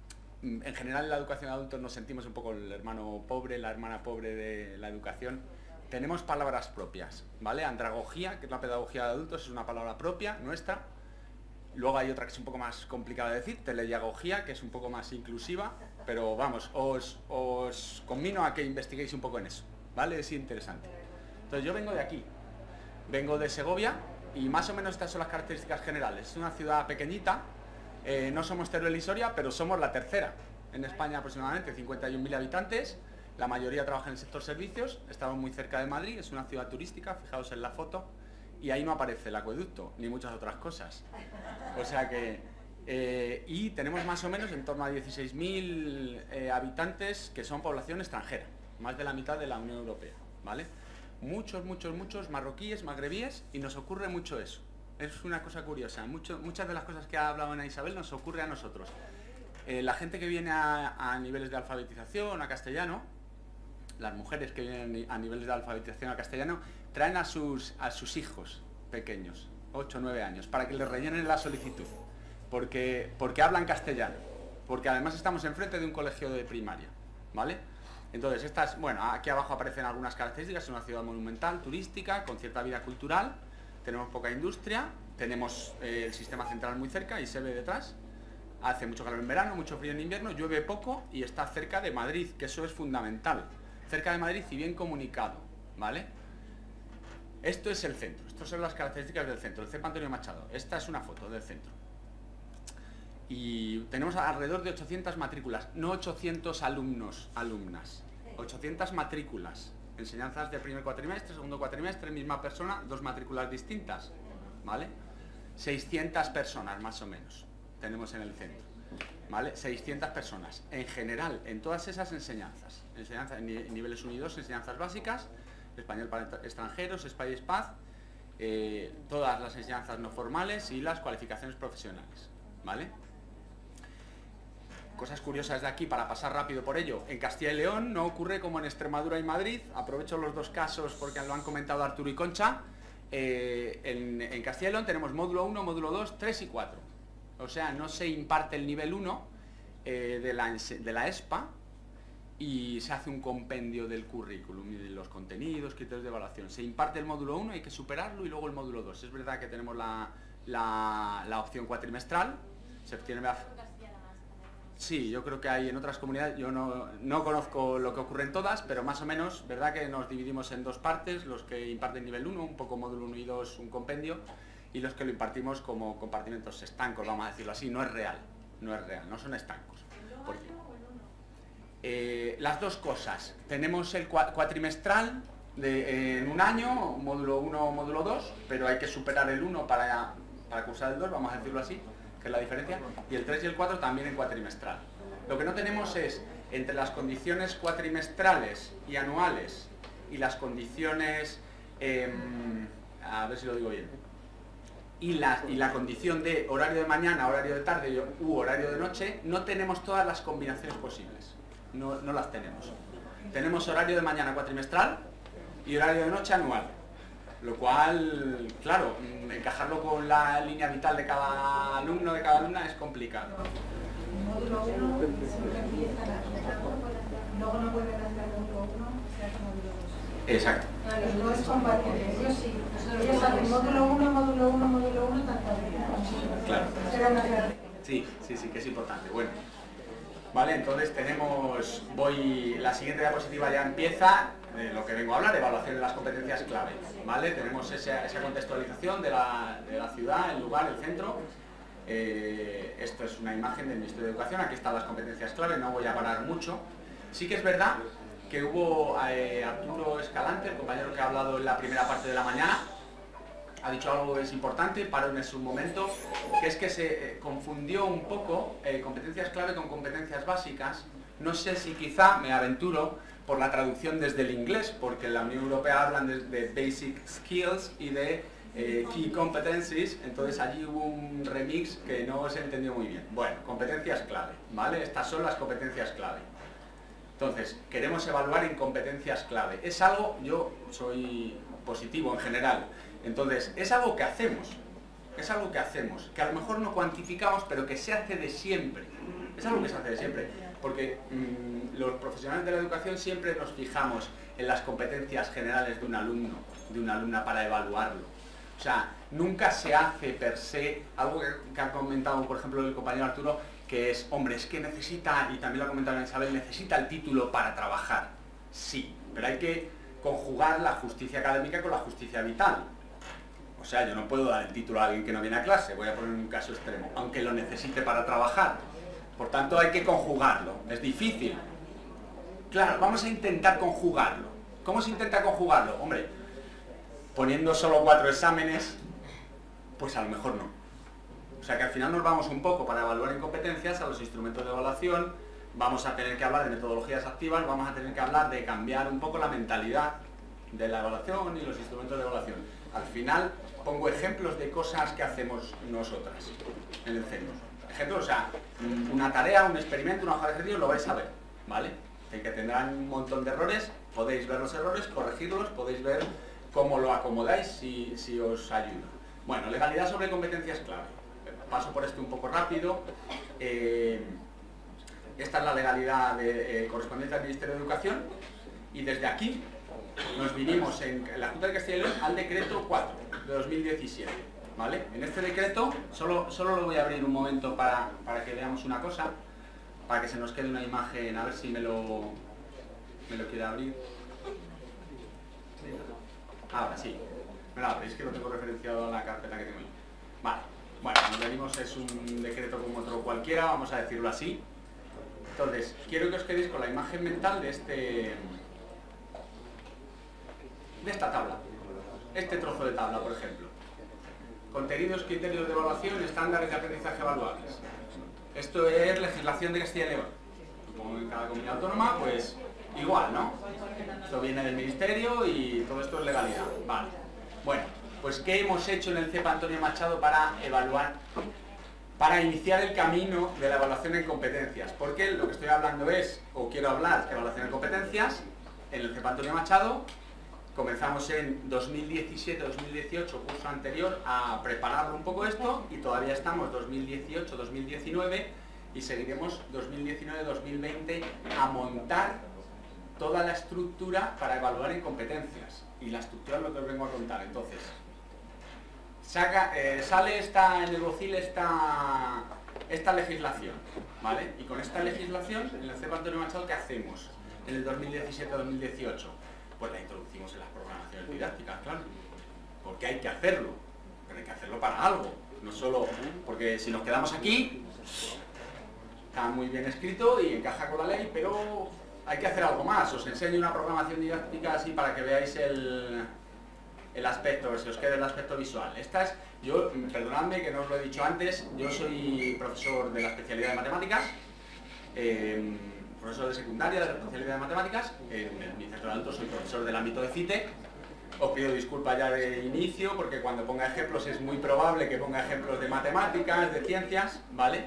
en general en la educación de adultos nos sentimos un poco el hermano pobre, la hermana pobre de la educación. Tenemos palabras propias, ¿vale? Andragogía, que es la pedagogía de adultos, es una palabra propia, nuestra. Luego hay otra que es un poco más complicada de decir, teleyagogía, que es un poco más inclusiva, pero vamos, os conmino a que investiguéis un poco en eso, ¿vale? Es interesante. Entonces yo vengo de aquí, vengo de Segovia y más o menos estas son las características generales. Es una ciudad pequeñita, no somos Teruel y Soria, pero somos la tercera en España aproximadamente, 51.000 habitantes, la mayoría trabaja en el sector servicios, estamos muy cerca de Madrid, es una ciudad turística, fijaos en la foto, y ahí no aparece el acueducto, ni muchas otras cosas. O sea que... y tenemos más o menos en torno a 16.000 habitantes que son población extranjera, más de la mitad de la Unión Europea, ¿vale? Muchos marroquíes, magrebíes, y nos ocurre mucho eso. Es una cosa curiosa, muchas de las cosas que ha hablado Ana Isabel nos ocurre a nosotros. La gente que viene a niveles de alfabetización, a castellano, las mujeres que vienen a niveles de alfabetización a castellano, traen a sus hijos pequeños, 8 o 9 años, para que les rellenen la solicitud, porque hablan castellano, porque además estamos enfrente de un colegio de primaria, ¿vale? Entonces, bueno, aquí abajo aparecen algunas características, es una ciudad monumental, turística, con cierta vida cultural, tenemos poca industria, tenemos el sistema central muy cerca y se ve detrás, hace mucho calor en verano, mucho frío en invierno, llueve poco y está cerca de Madrid, que eso es fundamental, cerca de Madrid y bien comunicado, ¿vale? Esto es el centro, estas son las características del centro, el CEP Antonio Machado. Esta es una foto del centro. Y tenemos alrededor de 800 matrículas, no 800 alumnos, alumnas, 800 matrículas. Enseñanzas de primer cuatrimestre, segundo cuatrimestre, misma persona, 2 matrículas distintas, ¿vale? 600 personas más o menos tenemos en el centro, ¿vale? 600 personas, en general, en todas esas enseñanzas, en niveles 1 y 2, enseñanzas básicas, español para extranjeros, SPA y SPAD, todas las enseñanzas no formales y las cualificaciones profesionales, ¿vale? Cosas curiosas de aquí para pasar rápido por ello. En Castilla y León no ocurre como en Extremadura y Madrid, aprovecho los dos casos porque lo han comentado Arturo y Concha. En Castilla y León tenemos módulo 1, módulo 2, 3 y 4. O sea, no se imparte el nivel 1 de la ESPA, y se hace un compendio del currículum y de los contenidos, criterios de evaluación. Se imparte el módulo 1, hay que superarlo, y luego el módulo 2. Es verdad que tenemos la opción cuatrimestral, septiembre... Sí, yo creo que hay en otras comunidades, yo no conozco lo que ocurre en todas, pero más o menos, verdad que nos dividimos en 2 partes, los que imparten nivel 1, un poco módulo 1 y 2, un compendio, y los que lo impartimos como compartimentos estancos, vamos a decirlo así. No es real, no son estancos. ¿Por qué? Las dos cosas. Tenemos el cuatrimestral en un año, módulo 1 o módulo 2, pero hay que superar el 1 para cursar el 2, vamos a decirlo así, que es la diferencia, y el 3 y el 4 también en cuatrimestral. Lo que no tenemos es, entre las condiciones cuatrimestrales y anuales y las condiciones, a ver si lo digo bien, y la condición de horario de mañana, horario de tarde u horario de noche, no tenemos todas las combinaciones posibles. No las tenemos. Tenemos horario de mañana cuatrimestral y horario de noche anual. Lo cual, claro, encajarlo con la línea vital de cada alumno, de cada alumna, es complicado. El módulo 1 siempre empieza luego no vuelven a hacer el módulo 1, se hace el módulo 2. Exacto. No es compatible, ellos sí. Ellos hacen módulo 1, módulo 1, módulo 1, tanto bien. Claro. Será una clase. Sí, que es importante. Bueno. Vale, entonces la siguiente diapositiva ya empieza lo que vengo a hablar, evaluación de las competencias clave, ¿vale? Tenemos esa contextualización de la ciudad, el lugar, el centro. Esto es una imagen del Ministerio de Educación, aquí están las competencias clave, no voy a parar mucho. Sí que es verdad que hubo Arturo Escalante, el compañero que ha hablado en la primera parte de la mañana, ha dicho algo que es importante, paró en su momento, que es que se confundió un poco competencias clave con competencias básicas. No sé si quizá, me aventuro, por la traducción desde el inglés, porque en la Unión Europea hablan de Basic Skills y de Key Competencies, entonces allí hubo un remix que no se entendió muy bien. Bueno, competencias clave, ¿vale? Estas son las competencias clave. Entonces, queremos evaluar en competencias clave. Es algo, yo soy positivo en general, entonces es algo que hacemos, que a lo mejor no cuantificamos, pero que se hace de siempre, Es algo que se hace de siempre, porque los profesionales de la educación siempre nos fijamos en las competencias generales de un alumno, de una alumna para evaluarlo. O sea, nunca se hace per se, algo que ha comentado por ejemplo el compañero Arturo, que es, hombre, es que necesita, y también lo ha comentado Isabel, necesita el título para trabajar. Sí, pero hay que conjugar la justicia académica con la justicia vital. O sea, yo no puedo dar el título a alguien que no viene a clase, voy a poner un caso extremo, aunque lo necesite para trabajar. Por tanto, hay que conjugarlo. Es difícil. Claro, vamos a intentar conjugarlo. ¿Cómo se intenta conjugarlo? Hombre, poniendo solo 4 exámenes, pues a lo mejor no. O sea que al final nos vamos un poco para evaluar en competencias a los instrumentos de evaluación, vamos a tener que hablar de metodologías activas, vamos a tener que hablar de cambiar un poco la mentalidad de la evaluación y los instrumentos de evaluación. Al final pongo ejemplos de cosas que hacemos nosotras en el centro. Ejemplos, o sea, una tarea, un experimento, una hoja de ejercicio, lo vais a ver, ¿vale? Que tendrán un montón de errores, podéis ver los errores, corregirlos, podéis ver cómo lo acomodáis si os ayuda. Bueno, legalidad sobre competencias clave. Paso por esto un poco rápido. Esta es la legalidad correspondiente al Ministerio de Educación y desde aquí nos vinimos en la Junta de Castilla y León al decreto 4 de 2017. ¿Vale? En este decreto, solo lo voy a abrir un momento para que veamos una cosa, para que se nos quede una imagen, a ver si me lo quiere abrir. Ahora sí, me lo abro, es que lo tengo referenciado a la carpeta que tengo ahí. Vale, bueno, nos venimos, es un decreto como otro cualquiera, vamos a decirlo así. Entonces, quiero que os quedéis con la imagen mental de esta tabla, este trozo de tabla, por ejemplo. Contenidos, criterios de evaluación, estándares de aprendizaje evaluables. Esto es legislación de Castilla y León. Supongo que en cada comunidad autónoma, pues igual, ¿no? Esto viene del Ministerio y todo esto es legalidad. Vale. Bueno, pues ¿qué hemos hecho en el CEPA Antonio Machado para evaluar, para iniciar el camino de la evaluación en competencias? Porque lo que estoy hablando es, o quiero hablar, evaluación en competencias, en el CEPA Antonio Machado. Comenzamos en 2017-2018, curso anterior, a prepararlo un poco esto y todavía estamos 2018-2019 y seguiremos 2019-2020 a montar toda la estructura para evaluar en competencias. Y la estructura es lo que os vengo a contar. Entonces, sale en el BOCIL esta legislación, ¿vale? Y con esta legislación, en el CEPA Antonio Machado, ¿qué hacemos en el 2017-2018? Pues la introducimos en las programaciones didácticas, claro, porque hay que hacerlo, pero hay que hacerlo para algo, no solo porque si nos quedamos aquí, está muy bien escrito y encaja con la ley, pero hay que hacer algo más. Os enseño una programación didáctica así para que veáis el aspecto, que se os quede el aspecto visual. Perdonadme que no os lo he dicho antes, yo soy profesor de la especialidad de matemáticas, profesor de secundaria de la especialidad de matemáticas, en mi centro de adultos soy profesor del ámbito de CITE. Os pido disculpas ya de inicio porque cuando ponga ejemplos es muy probable que ponga ejemplos de matemáticas, de ciencias, ¿vale?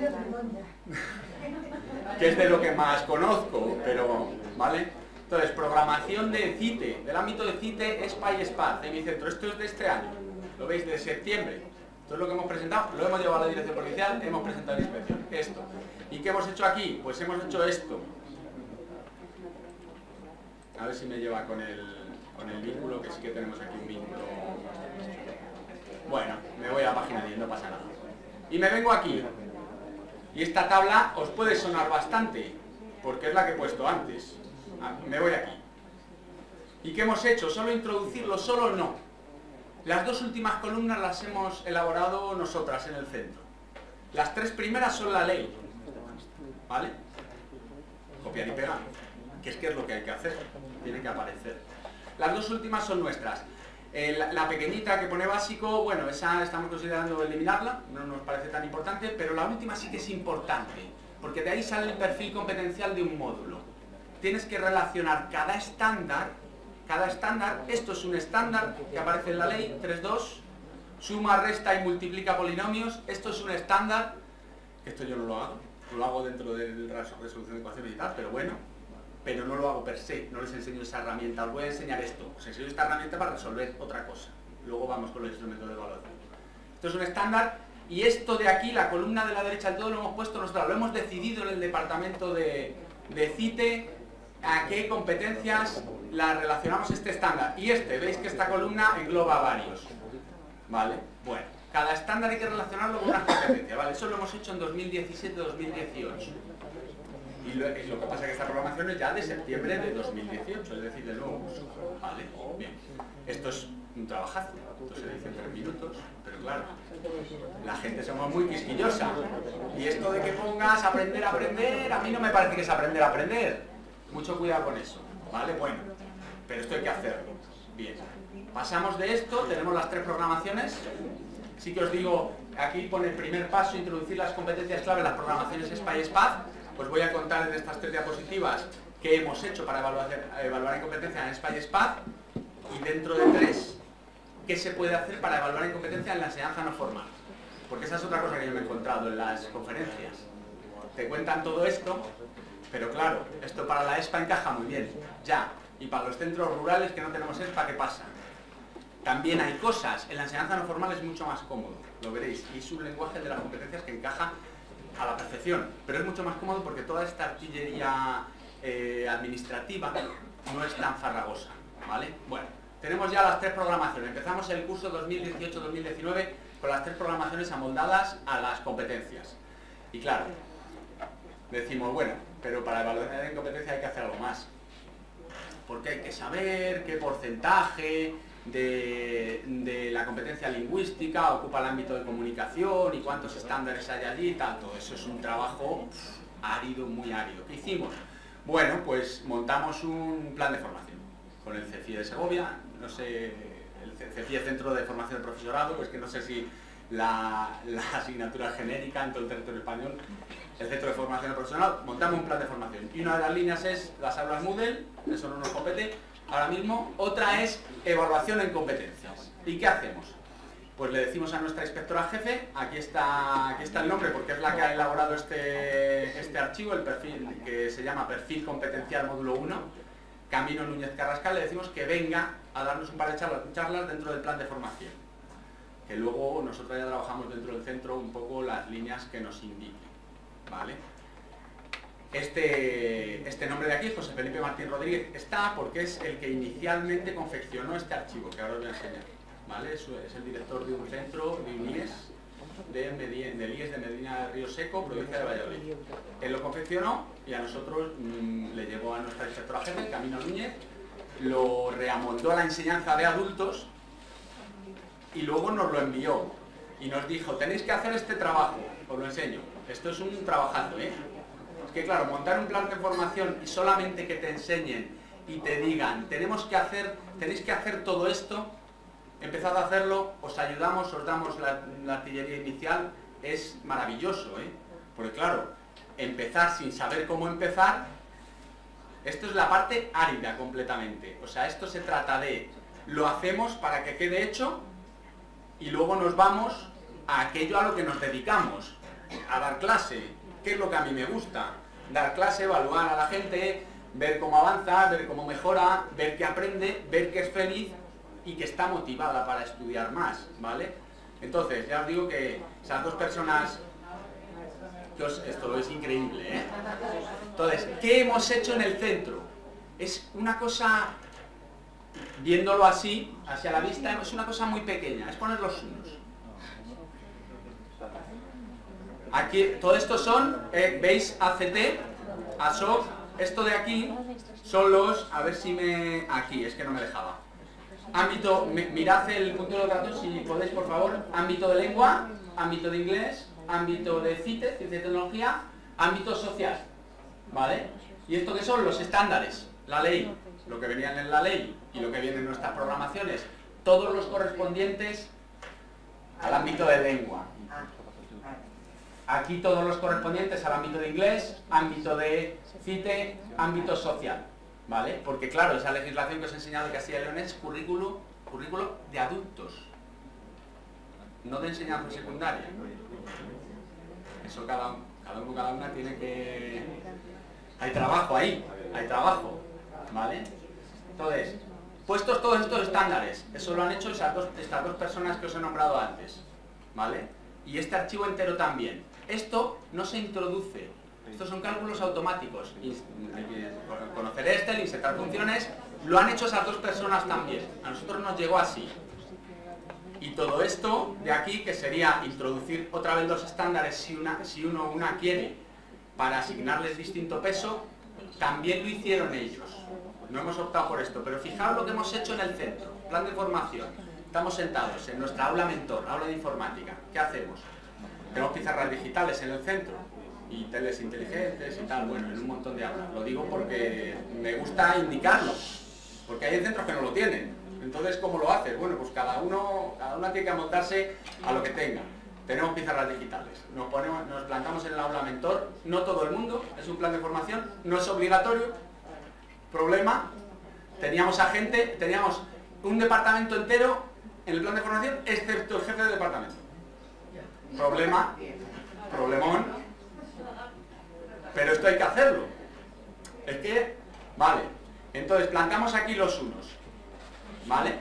Que es de lo que más conozco, pero, ¿vale? Entonces, programación de CITE, del ámbito de CITE, SPA y SPAD, de mi centro. Esto es de este año, lo veis, de septiembre. Esto es lo que hemos presentado, lo hemos llevado a la dirección provincial, hemos presentado la inspección, esto. ¿Y qué hemos hecho aquí? Pues hemos hecho esto. A ver si me lleva con el vínculo, que sí que tenemos aquí un vínculo. Bueno, me voy a la página 10, no pasa nada. Y me vengo aquí. Y esta tabla os puede sonar bastante, porque es la que he puesto antes. Me voy aquí. ¿Y qué hemos hecho? ¿Solo introducirlo? ¿Solo no? Las dos últimas columnas las hemos elaborado nosotras en el centro. Las 3 primeras son la ley. ¿Vale? Copiar y pegar. Que es lo que hay que hacer. Tiene que aparecer. Las 2 últimas son nuestras. La pequeñita que pone básico, bueno, esa estamos considerando eliminarla, no nos parece tan importante, pero la última sí que es importante, porque de ahí sale el perfil competencial de un módulo. Tienes que relacionar cada estándar, esto es un estándar que aparece en la ley, 3.2, suma, resta y multiplica polinomios, esto es un estándar, esto yo no lo hago dentro de la resolución de ecuaciones y tal, pero bueno, pero no lo hago per se, no les enseño esa herramienta, os voy a enseñar esto, os enseño esta herramienta para resolver otra cosa, luego vamos con los instrumentos de evaluación. Esto es un estándar Y esto de aquí, la columna de la derecha del todo, lo hemos puesto nosotros, lo hemos decidido en el departamento de CITE a qué competencias las relacionamos este estándar. Y veis que esta columna engloba varios. ¿Vale? Bueno, cada estándar hay que relacionarlo con una competencia, ¿vale? Eso lo hemos hecho en 2017-2018. Y lo que pasa es que esta programación es ya de septiembre de 2018, es decir, de nuevo curso, ¿vale? Bien. Esto es un trabajazo, esto se dice en 3 minutos, pero claro, la gente somos muy quisquillosa. Y esto de que pongas aprender, a mí no me parece que es aprender. Mucho cuidado con eso, ¿vale? Bueno, pero esto hay que hacerlo. Bien. Pasamos de esto, tenemos las 3 programaciones. Sí que os digo, aquí pone el primer paso, introducir las competencias clave en las programaciones SPY-SPAD. Pues voy a contar en estas 3 diapositivas qué hemos hecho para evaluar en competencia en SPY-SPAD, y dentro de 3, qué se puede hacer para evaluar en competencia en la enseñanza no formal. Porque esa es otra cosa que yo me he encontrado en las conferencias. Te cuentan todo esto, pero claro, esto para la ESPA encaja muy bien, ya. Y para los centros rurales que no tenemos ESPA, ¿qué pasa? También hay cosas, en la enseñanza no formal es mucho más cómodo, lo veréis, y es un lenguaje de las competencias que encaja a la perfección, pero es mucho más cómodo porque toda esta artillería administrativa no es tan farragosa, ¿vale? Bueno, tenemos ya las 3 programaciones, empezamos el curso 2018-2019 con las 3 programaciones amoldadas a las competencias. Y claro, decimos, bueno, pero para evaluar en competencia hay que hacer algo más, porque hay que saber qué porcentaje de la competencia lingüística ocupa el ámbito de comunicación y cuántos estándares hay allí y tal. Todo eso es un trabajo árido, muy árido. ¿Qué hicimos? Bueno, pues montamos un plan de formación con el CEFIE de Segovia, no sé, el CEFIE Centro de Formación del Profesorado, pues que no sé si la asignatura genérica en todo el territorio español, el Centro de Formación del Profesorado, montamos un plan de formación. Y una de las líneas es las aulas Moodle, eso no nos compete ahora mismo. Otra es evaluación en competencias. ¿Y qué hacemos? Pues le decimos a nuestra inspectora jefe, aquí está el nombre porque es la que ha elaborado este archivo, el perfil que se llama Perfil Competencial Módulo 1, Camino Núñez Carrascal, le decimos que venga a darnos un par de charlas dentro del plan de formación. Que luego nosotros ya trabajamos dentro del centro un poco las líneas que nos indiquen, ¿vale? Este nombre de aquí, José Felipe Martín Rodríguez, está porque es el que inicialmente confeccionó este archivo, que ahora os voy a enseñar, ¿vale? Es el director de un centro, de un IES, del IES de Medina de Río Seco, provincia de Valladolid. Él lo confeccionó y a nosotros le llegó a nuestra inspectora jefe, Camino Núñez, lo reamoldó a la enseñanza de adultos y luego nos lo envió y nos dijo, tenéis que hacer este trabajo, os lo enseño. Esto es un trabajazo, ¿eh? Es que claro, montar un plan de formación y solamente que te enseñen y te digan, tenéis que hacer todo esto, empezad a hacerlo, os ayudamos, os damos la artillería inicial, es maravilloso, ¿eh? Porque claro, empezar sin saber cómo empezar, esto es la parte árida completamente. O sea, esto se trata de, lo hacemos para que quede hecho y luego nos vamos a aquello a lo que nos dedicamos, a dar clase, que es lo que a mí me gusta. Dar clase, evaluar a la gente, ver cómo avanza, ver cómo mejora, ver que aprende, ver que es feliz y que está motivada para estudiar más, ¿vale? Entonces, ya os digo que esas 2 personas, esto es increíble, ¿eh? Entonces, ¿qué hemos hecho en el centro? Es una cosa, viéndolo así, hacia la vista, es una cosa muy pequeña, es poner los unos. Aquí, todo esto son, veis, ACT, ASOC, esto de aquí son los, a ver si aquí, es que no me dejaba. Ámbito, mirad el punto de datos si podéis, por favor. Ámbito de lengua, ámbito de inglés, ámbito de CITE, ciencia y tecnología, ámbito social, ¿vale? ¿Y esto qué son? Los estándares, la ley, lo que venían en la ley y lo que viene en nuestras programaciones, todos los correspondientes al ámbito de lengua. Aquí todos los correspondientes al ámbito de inglés, ámbito de CITE, ámbito social, ¿vale? Porque claro, esa legislación que os he enseñado de Castilla y León es currículo de adultos, no de enseñanza secundaria. Eso cada una tiene que... Hay trabajo ahí, hay trabajo, ¿vale? Entonces, puestos todos estos estándares, eso lo han hecho estas dos personas que os he nombrado antes, ¿vale? y este archivo entero también. Esto no se introduce, estos son cálculos automáticos. Y hay que conocer Excel, insertar funciones, lo han hecho esas dos personas también. A nosotros nos llegó así. Y todo esto de aquí, que sería introducir otra vez los estándares si uno o una quiere, para asignarles distinto peso, también lo hicieron ellos. No hemos optado por esto, pero fijaos lo que hemos hecho en el centro, plan de formación. Estamos sentados en nuestra aula mentor, aula de informática. ¿Qué hacemos? Tenemos pizarras digitales en el centro y teles inteligentes y tal, bueno, en un montón de aulas. Lo digo porque me gusta indicarlo, porque hay centros que no lo tienen. Entonces, ¿cómo lo haces? Bueno, pues cada una tiene que amoldarse a lo que tenga. Tenemos pizarras digitales, nos plantamos en el aula mentor, no todo el mundo, es un plan de formación, no es obligatorio. Problema, teníamos un departamento entero en el plan de formación, excepto el jefe de departamento. Problemón, pero esto hay que hacerlo. Es que, vale, entonces plantamos aquí los unos, ¿vale?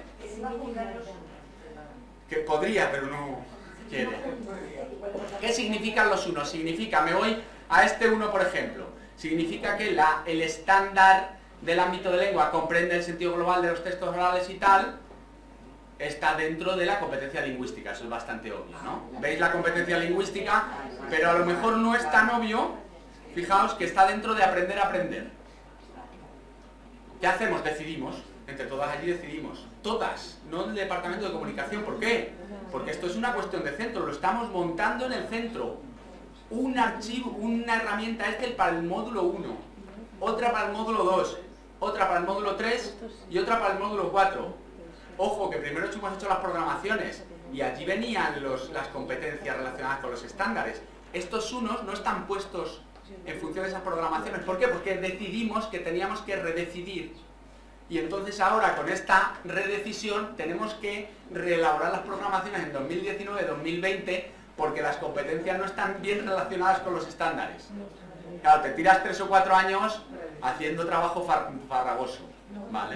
Que podría, pero no quiere. ¿Qué significan los unos? Significa, me voy a este uno, por ejemplo, significa que el estándar del ámbito de lengua comprende el sentido global de los textos orales y tal, está dentro de la competencia lingüística, eso es bastante obvio, ¿no? Veis la competencia lingüística, pero a lo mejor no es tan obvio, fijaos que está dentro de aprender a aprender. ¿Qué hacemos? Decidimos, entre todas allí decidimos, todas, no el departamento de comunicación. ¿Por qué? Porque esto es una cuestión de centro, lo estamos montando en el centro. Un archivo, una herramienta Excel para el módulo 1, otra para el módulo 2, otra para el módulo 3 y otra para el módulo 4. Ojo, que primero hemos hecho las programaciones y allí venían las competencias relacionadas con los estándares. Estos unos no están puestos en función de esas programaciones. ¿Por qué? Porque decidimos que teníamos que redecidir. Y entonces ahora con esta redecisión tenemos que reelaborar las programaciones en 2019-2020 porque las competencias no están bien relacionadas con los estándares. Claro, te tiras 3 o 4 años haciendo trabajo farragoso, ¿vale?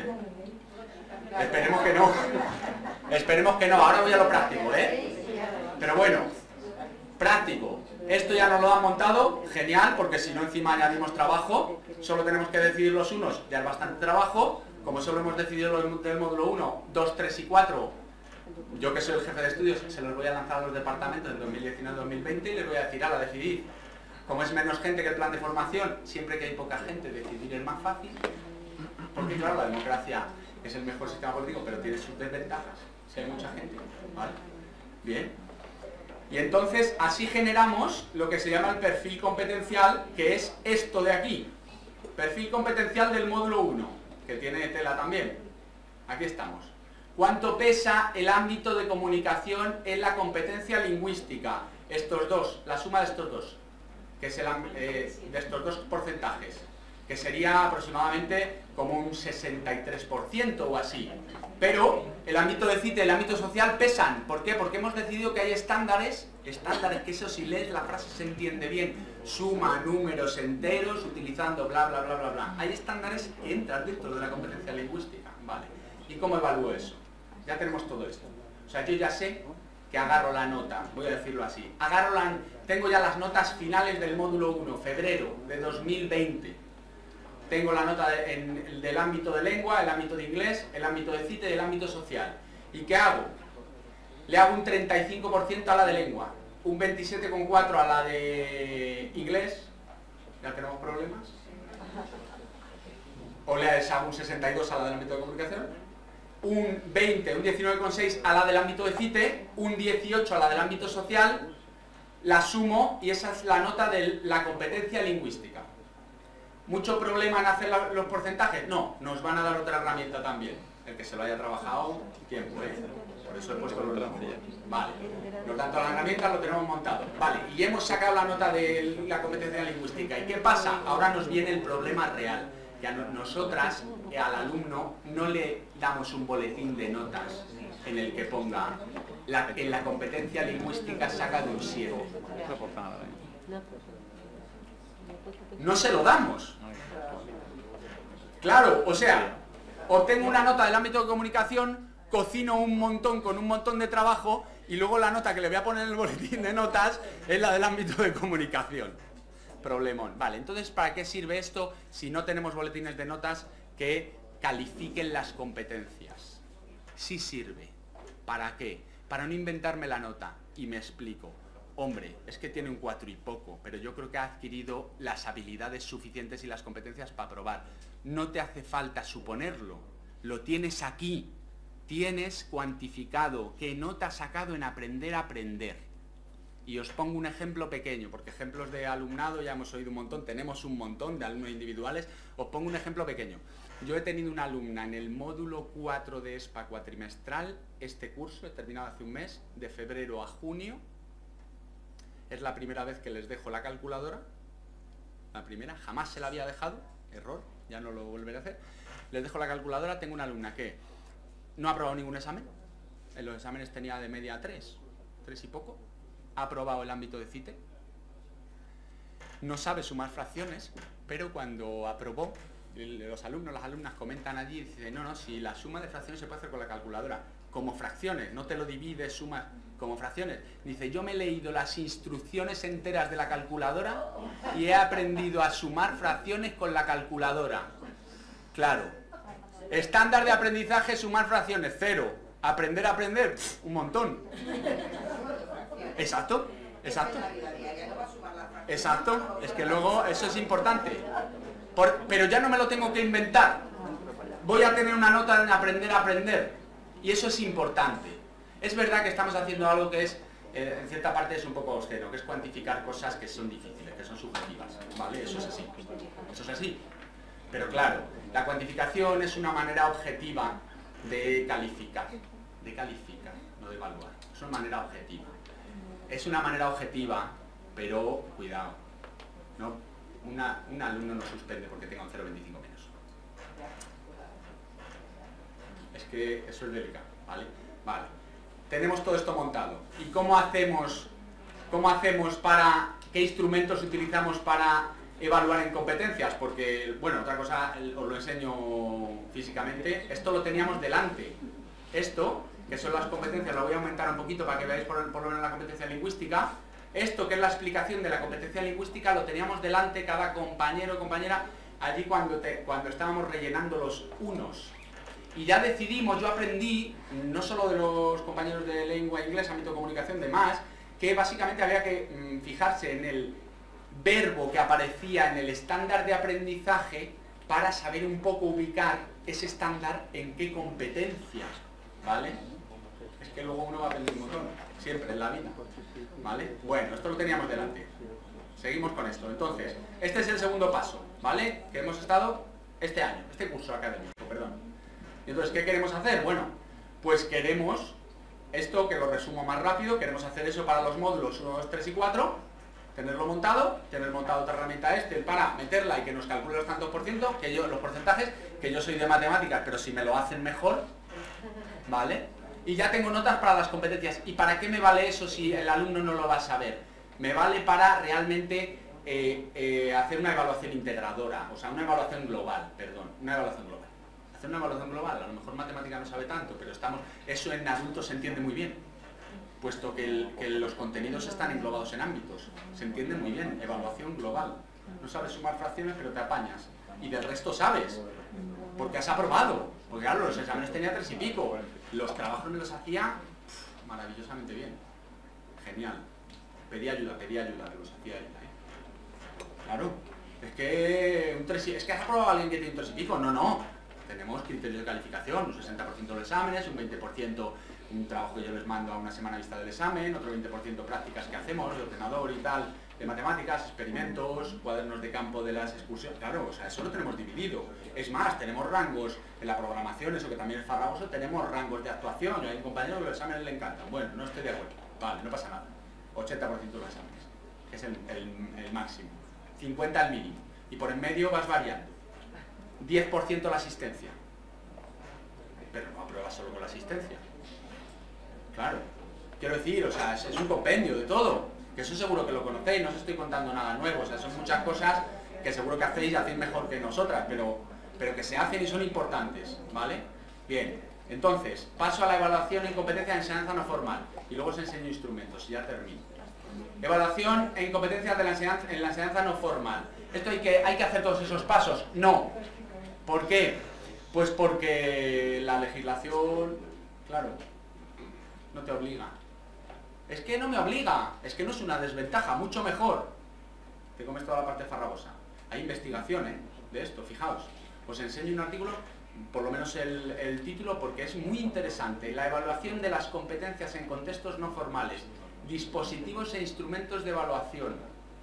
Esperemos que no. Esperemos que no. Ahora voy a lo práctico, ¿eh? Pero bueno, práctico. Esto ya nos lo han montado, genial, porque si no encima añadimos trabajo. Solo tenemos que decidir los unos, ya es bastante trabajo. Como solo hemos decidido los del módulo 1, 2, 3 y 4, yo que soy el jefe de estudios, se los voy a lanzar a los departamentos en 2019-2020 y les voy a decir, ahora decidir. Como es menos gente que el plan de formación, siempre que hay poca gente, decidir es más fácil. Porque claro, la democracia es el mejor sistema político, pero tiene sus desventajas, si hay mucha gente, ¿vale? Bien. Y entonces así generamos lo que se llama el perfil competencial, que es esto de aquí. Perfil competencial del módulo 1, que tiene tela también. Aquí estamos. ¿Cuánto pesa el ámbito de comunicación en la competencia lingüística? Estos dos, la suma de estos dos, que es de estos dos porcentajes, que sería aproximadamente como un 63% o así. Pero el ámbito de CITE y el ámbito social pesan. ¿Por qué? Porque hemos decidido que hay estándares que eso si lees la frase se entiende bien. Suma números enteros utilizando bla bla bla bla bla. Hay estándares que entran dentro de la competencia lingüística, ¿vale? ¿Y cómo evalúo eso? Ya tenemos todo esto. O sea, yo ya sé que agarro la nota, voy a decirlo así. Tengo ya las notas finales del módulo 1, febrero de 2020. Tengo la nota del ámbito de lengua, el ámbito de inglés, el ámbito de CITE y el ámbito social. ¿Y qué hago? Le hago un 35% a la de lengua, un 27,4% a la de inglés, ya tenemos problemas. O le hago un 62% a la del ámbito de comunicación, un 20, un 19,6% a la del ámbito de CITE, un 18% a la del ámbito social, la sumo y esa es la nota de la competencia lingüística. ¿Mucho problema en hacer los porcentajes? No, nos van a dar otra herramienta también. El que se lo haya trabajado, ¿quién puede? Por eso he puesto los dos. Vale. Por tanto, la herramienta lo tenemos montado. Vale, y hemos sacado la nota de la competencia lingüística. ¿Y qué pasa? Ahora nos viene el problema real. Que a nosotras, al alumno, no le damos un boletín de notas en el que ponga en la competencia lingüística saca de un 7. No se lo damos. Claro, o sea, obtengo una nota del ámbito de comunicación, cocino un montón con un montón de trabajo Y luego la nota que le voy a poner en el boletín de notas es la del ámbito de comunicación. Problemón. Vale, entonces, ¿para qué sirve esto si no tenemos boletines de notas que califiquen las competencias? Sí sirve. ¿Para qué? Para no inventarme la nota. Y me explico. Hombre, es que tiene un 4 y poco, pero yo creo que ha adquirido las habilidades suficientes y las competencias para probar. No te hace falta suponerlo. Lo tienes aquí. Tienes cuantificado qué nota has sacado en aprender a aprender. Y os pongo un ejemplo pequeño, porque ejemplos de alumnado ya hemos oído un montón, tenemos un montón de alumnos individuales. Os pongo un ejemplo pequeño. Yo he tenido una alumna en el módulo 4 de ESPA cuatrimestral, este curso, he terminado hace un mes, de febrero a junio. Es la primera vez que les dejo la calculadora, la primera, jamás se la había dejado, error, ya no lo volveré a hacer. Les dejo la calculadora, tengo una alumna que no ha aprobado ningún examen, en los exámenes tenía de media 3 y poco, ha aprobado el ámbito de CITE, no sabe sumar fracciones, pero cuando aprobó, los alumnos, las alumnas comentan allí y dicen, no, si la suma de fracciones se puede hacer con la calculadora, como fracciones, no te lo divides, sumas como fracciones. Dice, yo me he leído las instrucciones enteras de la calculadora y he aprendido a sumar fracciones con la calculadora. Claro. Estándar de aprendizaje, sumar fracciones, 0. Aprender a aprender, un montón. Exacto, exacto. Exacto, es que luego eso es importante. Pero ya no me lo tengo que inventar. Voy a tener una nota en aprender a aprender. Y eso es importante. Es verdad que estamos haciendo algo que es, en cierta parte es un poco obsceno, que es cuantificar cosas que son difíciles, que son subjetivas. ¿Vale? Eso es así. Eso es así. Pero claro, la cuantificación es una manera objetiva de calificar. De calificar, no de evaluar. Es una manera objetiva. Es una manera objetiva, pero cuidado. ¿No? Un alumno no suspende porque tenga un 0,25 menos. Es que eso es delicado, ¿vale? Vale. Tenemos todo esto montado. ¿Y cómo hacemos para, qué instrumentos utilizamos para evaluar en competencias? Porque, bueno, otra cosa os lo enseño físicamente. Esto lo teníamos delante. Esto, que son las competencias, lo voy a aumentar un poquito para que veáis por lo menos la competencia lingüística. Esto, que es la explicación de la competencia lingüística, lo teníamos delante cada compañero o compañera allí cuando estábamos rellenando los unos. Y ya decidimos, yo aprendí, no solo de los compañeros de lengua inglesa, ámbito de comunicación, de más, que básicamente había que fijarse en el verbo que aparecía en el estándar de aprendizaje para saber un poco ubicar ese estándar en qué competencias, ¿vale? Es que luego uno va a aprender un montón, siempre en la vida, ¿vale? Bueno, esto lo teníamos delante. Seguimos con esto. Entonces, este es el segundo paso, ¿vale? Que hemos estado este año, este curso académico, perdón. Y entonces, ¿qué queremos hacer? Bueno, pues queremos esto, que lo resumo más rápido, queremos hacer eso para los módulos 1, 2, 3 y 4, tenerlo montado, tener montado otra herramienta para meterla y que nos calcule los tantos por ciento, los porcentajes, que yo soy de matemáticas, pero si me lo hacen mejor, ¿vale? Y ya tengo notas para las competencias. ¿Y para qué me vale eso si el alumno no lo va a saber? Me vale para realmente hacer una evaluación integradora, o sea, una evaluación global, una evaluación global. Hacer una evaluación global, a lo mejor matemática no sabe tanto, pero eso en adultos se entiende muy bien, puesto que los contenidos están englobados en ámbitos, se entiende muy bien, evaluación global. No sabes sumar fracciones, pero te apañas, y del resto sabes, porque has aprobado, porque claro, los exámenes tenía 3 y pico, los trabajos me los hacía maravillosamente bien, genial, pedí ayuda, que los hacía ella, Claro, es que has aprobado a alguien que tiene un 3 y pico, no. Tenemos criterios de calificación, un 60% de los exámenes, un 20% un trabajo que yo les mando a una semana vista del examen, otro 20% prácticas que hacemos de ordenador y tal, de matemáticas, experimentos, cuadernos de campo de las excursiones. Claro, o sea, eso lo tenemos dividido. Es más, tenemos rangos en la programación, eso que también es farragoso, tenemos rangos de actuación. Yo hay un compañero que los exámenes le encantan. Bueno, no estoy de acuerdo. Vale, no pasa nada. 80% de los exámenes, que es el máximo. 50 el mínimo. Y por en medio vas variando. 10% la asistencia. Pero no apruebas solo con la asistencia. Claro. Quiero decir, o sea, es un compendio de todo. Que eso seguro que lo conocéis, no os estoy contando nada nuevo. O sea, son muchas cosas que seguro que hacéis y hacéis mejor que nosotras, pero que se hacen y son importantes, ¿vale? Bien. Entonces, paso a la evaluación en competencia de enseñanza no formal y luego os enseño instrumentos y ya termino. Evaluación en competencias de la enseñanza no formal. ¿Esto hay que hacer todos esos pasos? No. ¿Por qué? Pues porque la legislación, claro, no te obliga. Es que no me obliga, es que no es una desventaja, mucho mejor. Te comes toda la parte farragosa. Hay investigación de esto, fijaos. Os enseño un artículo, por lo menos el título, porque es muy interesante. La evaluación de las competencias en contextos no formales. Dispositivos e instrumentos de evaluación.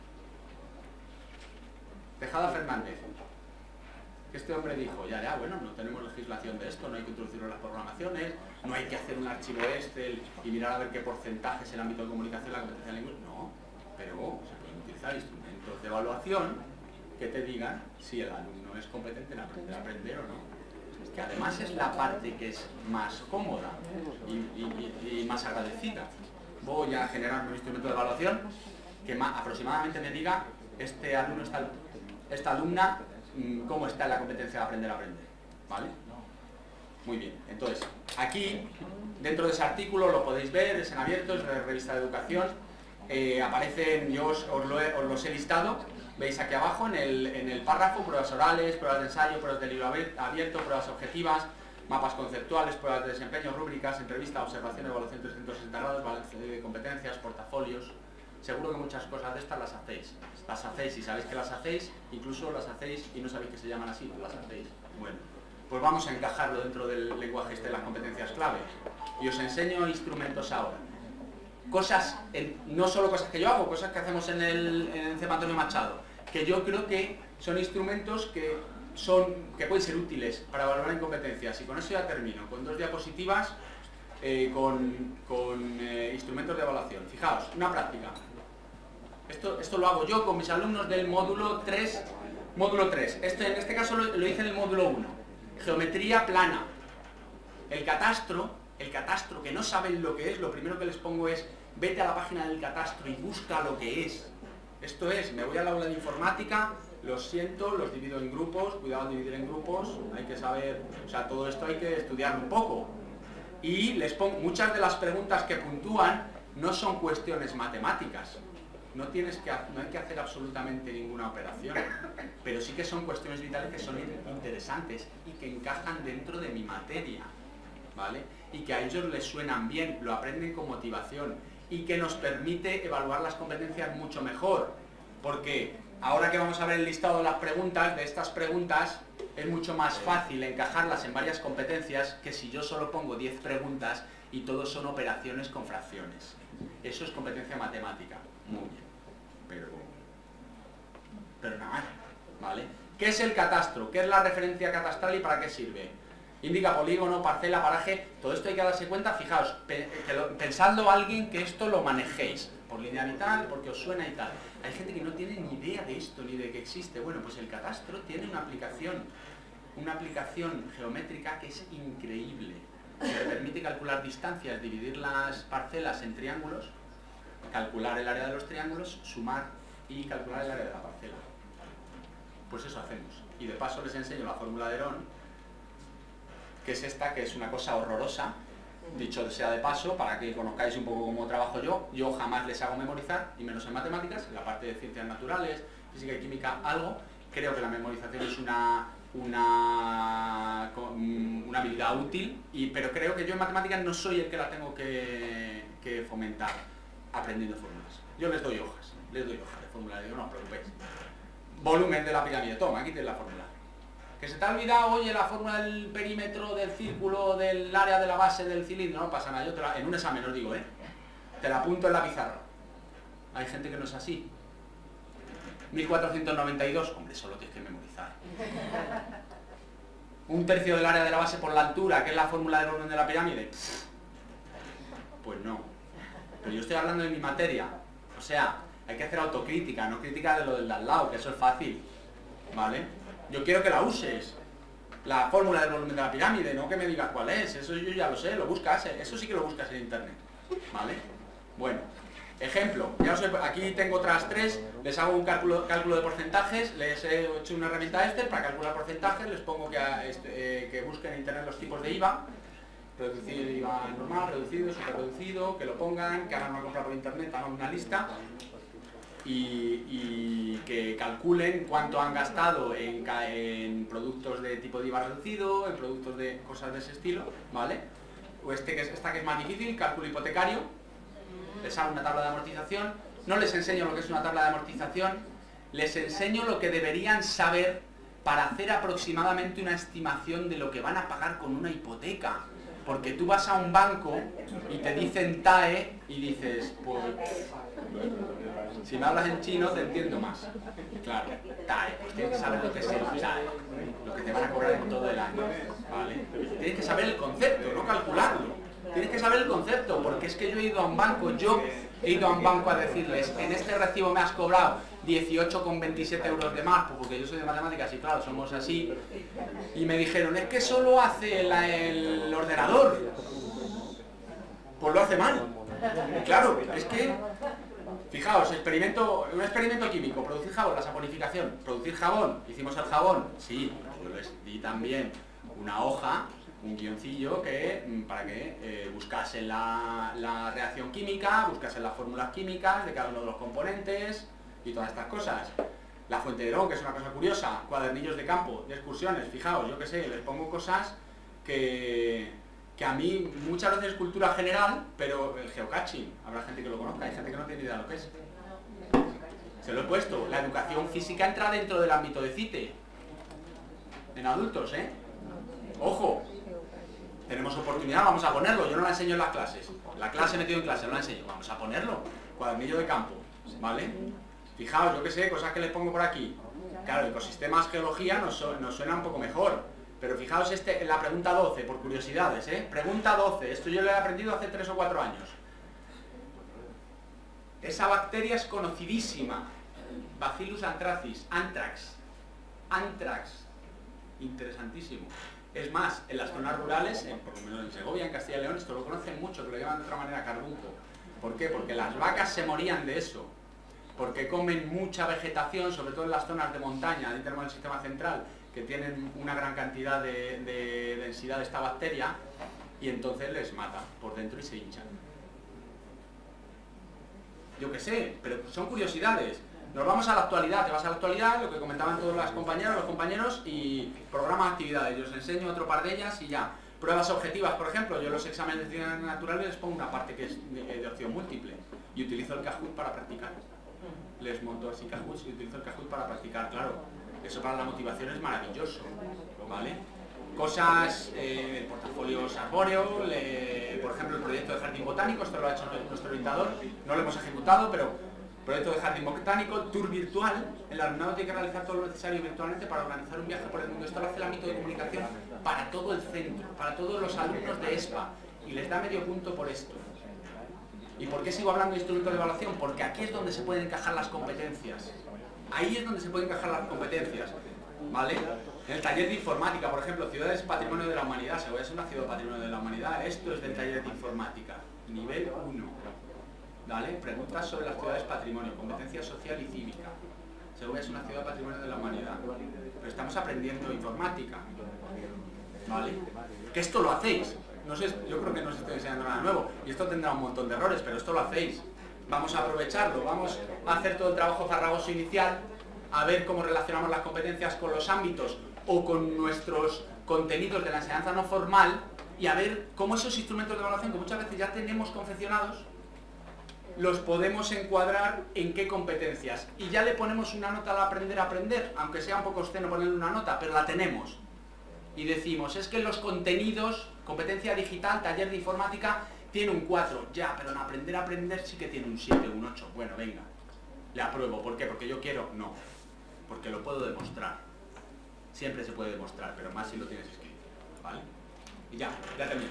Tejada Fernández. Este hombre dijo, ya, bueno, no tenemos legislación de esto, no hay que introducirlo en las programaciones, no hay que hacer un archivo Excel y mirar a ver qué porcentaje es el ámbito de comunicación, la competencia lingüística. No, pero se pueden utilizar instrumentos de evaluación que te digan si el alumno es competente en aprender o no. Que además es la parte que es más cómoda y más agradecida. Voy a generar un instrumento de evaluación que aproximadamente me diga este alumno, esta alumna, cómo está en la competencia de aprender a aprender, ¿vale? Muy bien, entonces, aquí, dentro de ese artículo, lo podéis ver, es en abierto, es de revista de educación, aparecen, yo os los he listado, veis aquí abajo en el párrafo, pruebas orales, pruebas de ensayo, pruebas de libro abierto, pruebas objetivas, mapas conceptuales, pruebas de desempeño, rúbricas, entrevista, observación, evaluación 360 grados, balance de competencias, portafolios. Seguro que muchas cosas de estas las hacéis y sabéis que las hacéis, incluso las hacéis y no sabéis que se llaman así, las hacéis. Bueno, pues vamos a encajarlo dentro del lenguaje de las competencias clave. Y os enseño instrumentos ahora. Cosas, no solo cosas que yo hago, cosas que hacemos en el CEP Antonio Machado, que yo creo que son instrumentos que pueden ser útiles para evaluar en competencias. Y con eso ya termino, con 2 diapositivas, con instrumentos de evaluación. Fijaos, una práctica. Esto lo hago yo con mis alumnos del módulo 3. En este caso lo hice en el módulo 1. Geometría plana. El catastro, que no saben lo que es, lo primero que les pongo es, vete a la página del catastro y busca lo que es. Esto es, me voy al aula de informática, los siento, los divido en grupos, cuidado de dividir en grupos, hay que saber, o sea, todo esto hay que estudiarlo un poco. Y les pongo, muchas de las preguntas que puntúan no son cuestiones matemáticas. No hay que hacer absolutamente ninguna operación, pero sí que son cuestiones vitales que son interesantes y que encajan dentro de mi materia, ¿vale? Y que a ellos les suenan bien, lo aprenden con motivación y que nos permite evaluar las competencias mucho mejor, porque ahora que vamos a ver el listado de las preguntas, de estas preguntas, es mucho más fácil encajarlas en varias competencias que si yo solo pongo 10 preguntas y todos son operaciones con fracciones. Eso es competencia matemática. Muy bien. Pero nada más, ¿vale? ¿Qué es el catastro? ¿Qué es la referencia catastral y para qué sirve? Indica polígono, parcela, paraje, todo esto hay que darse cuenta, fijaos, pensadlo a alguien que esto lo manejéis, por línea vital, porque os suena y tal. Hay gente que no tiene ni idea de esto, ni de que existe. Bueno, pues el catastro tiene una aplicación geométrica que es increíble, que permite calcular distancias, dividir las parcelas en triángulos, calcular el área de los triángulos, sumar y calcular el área de la parcela. Pues eso hacemos. Y de paso les enseño la fórmula de Herón, que es esta, que es una cosa horrorosa, dicho sea de paso, para que conozcáis un poco cómo trabajo yo. Yo jamás les hago memorizar, y menos en matemáticas, en la parte de ciencias naturales, física y química, algo. Creo que la memorización es una habilidad útil, pero creo que yo en matemáticas no soy el que la tengo que fomentar aprendiendo fórmulas. Yo les doy hojas de fórmula, digo, no os preocupéis. Volumen de la pirámide, toma, aquí tienes la fórmula. Que se te ha olvidado, oye, la fórmula del perímetro, del círculo, del área de la base del cilindro, no pasa nada, yo en un examen os digo, te la apunto en la pizarra. Hay gente que no es así. 1492, hombre, solo tienes que memorizar. Un tercio del área de la base por la altura, que es la fórmula del volumen de la pirámide. Pues no. Pero yo estoy hablando de mi materia. O sea, hay que hacer autocrítica, no crítica de lo del de al lado, que eso es fácil. ¿Vale? Yo quiero que la uses. La fórmula del volumen de la pirámide, no que me digas cuál es. Eso yo ya lo sé, lo buscas. Eso sí que lo buscas en internet. ¿Vale? Bueno. Ejemplo, ya aquí tengo otras 3, les hago un cálculo de porcentajes, les he hecho una herramienta Excel para calcular porcentajes, les pongo que busquen en internet los tipos de IVA reducir el IVA normal, reducido, super reducido, que lo pongan, que hagan una compra por internet, hagan una lista y que calculen cuánto han gastado en productos de tipo de IVA reducido, en productos de cosas de ese estilo, ¿vale? O esta que es más difícil, cálculo hipotecario, les hago una tabla de amortización, no les enseño lo que es una tabla de amortización, les enseño lo que deberían saber para hacer aproximadamente una estimación de lo que van a pagar con una hipoteca. Porque tú vas a un banco y te dicen TAE y dices, pues, si me hablas en chino te entiendo más. Claro, TAE, pues tienes que saber lo que es el TAE, lo que te van a cobrar en todo el año, ¿vale? Tienes que saber el concepto, no calcularlo. Tienes que saber el concepto, porque es que yo he ido a un banco, a decirles, en este recibo me has cobrado 18,27 euros de más, porque yo soy de matemáticas y claro, somos así, y me dijeron, es que solo hace el ordenador, pues lo hace mal. Claro, es que, fijaos, un experimento químico, producir jabón, la saponificación, producir jabón, hicimos el jabón, sí, yo les di también una hoja, un guioncillo para que buscasen la reacción química, buscasen las fórmulas químicas de cada uno de los componentes y todas estas cosas. La fuente de Herón, que es una cosa curiosa, cuadernillos de campo, de excursiones, fijaos, yo qué sé, les pongo cosas que a mí muchas veces es cultura general, pero el geocaching, habrá gente que lo conozca, hay gente que no tiene idea de lo que es. Se lo he puesto, la educación física entra dentro del ámbito de CITE, en adultos, ¿eh? Ojo, tenemos oportunidad, vamos a ponerlo, yo no la enseño en las clases, la clase metido en clase, no la enseño, vamos a ponerlo, cuadernillo de campo, ¿vale? Fijaos, yo que sé, cosas que les pongo por aquí, claro, ecosistemas, geología nos suena un poco mejor, pero fijaos en la pregunta 12, por curiosidades, pregunta 12, esto yo lo he aprendido hace 3 o 4 años, esa bacteria es conocidísima, Bacillus anthracis, anthrax, interesantísimo. Es más, en las zonas rurales, por lo menos en Segovia, en Castilla y León, esto lo conocen mucho, que lo llaman de otra manera carbunco. ¿Por qué? Porque las vacas se morían de eso. Porque comen mucha vegetación, sobre todo en las zonas de montaña, ahí tenemos el sistema central, que tienen una gran cantidad de densidad de esta bacteria, y entonces les mata por dentro y se hinchan. Yo qué sé, pero son curiosidades. Nos vamos a la actualidad, te vas a la actualidad, lo que comentaban todas las compañeras, los compañeros, y programas de actividades. Yo os enseño otro par de ellas y ya. Pruebas objetivas, por ejemplo, yo en los exámenes de ciencias naturales les pongo una parte que es de opción múltiple y utilizo el Kahoot para practicar. Les monto así Kahoot y utilizo el Kahoot para practicar, claro. Eso para la motivación es maravilloso, ¿vale? Cosas, portafolios arbóreos, por ejemplo el proyecto de jardín botánico, esto lo ha hecho nuestro orientador, no lo hemos ejecutado, pero proyecto de jardín botánico, tour virtual, el alumnado tiene que realizar todo lo necesario virtualmente para organizar un viaje por el mundo. Esto lo hace el ámbito de comunicación para todo el centro, para todos los alumnos de ESPA, y les da medio punto por esto. ¿Y por qué sigo hablando de instrumentos de evaluación? Porque aquí es donde se pueden encajar las competencias. Ahí es donde se pueden encajar las competencias, ¿vale? En el taller de informática, por ejemplo, ciudades patrimonio de la humanidad, Segovia es una ciudad patrimonio de la humanidad, esto es del taller de informática, nivel 1. ¿Vale? Preguntas sobre las ciudades patrimonio, competencia social y cívica. Segovia es una ciudad patrimonio de la humanidad, pero estamos aprendiendo informática, ¿vale? Que esto lo hacéis, no sé, yo creo que no os estoy enseñando nada nuevo, y esto tendrá un montón de errores, pero esto lo hacéis. Vamos a aprovecharlo, vamos a hacer todo el trabajo farragoso inicial, a ver cómo relacionamos las competencias con los ámbitos o con nuestros contenidos de la enseñanza no formal, y a ver cómo esos instrumentos de evaluación que muchas veces ya tenemos confeccionados los podemos encuadrar en qué competencias. Y ya le ponemos una nota al aprender a aprender, aunque sea un poco obsceno ponerle una nota, pero la tenemos. Y decimos, es que en los contenidos, competencia digital, taller de informática, tiene un 4. Ya, pero en aprender a aprender sí que tiene un 7, un 8. Bueno, venga, le apruebo. ¿Por qué? ¿Porque yo quiero? No. Porque lo puedo demostrar. Siempre se puede demostrar, pero más si lo tienes escrito. ¿Vale? Y ya termino.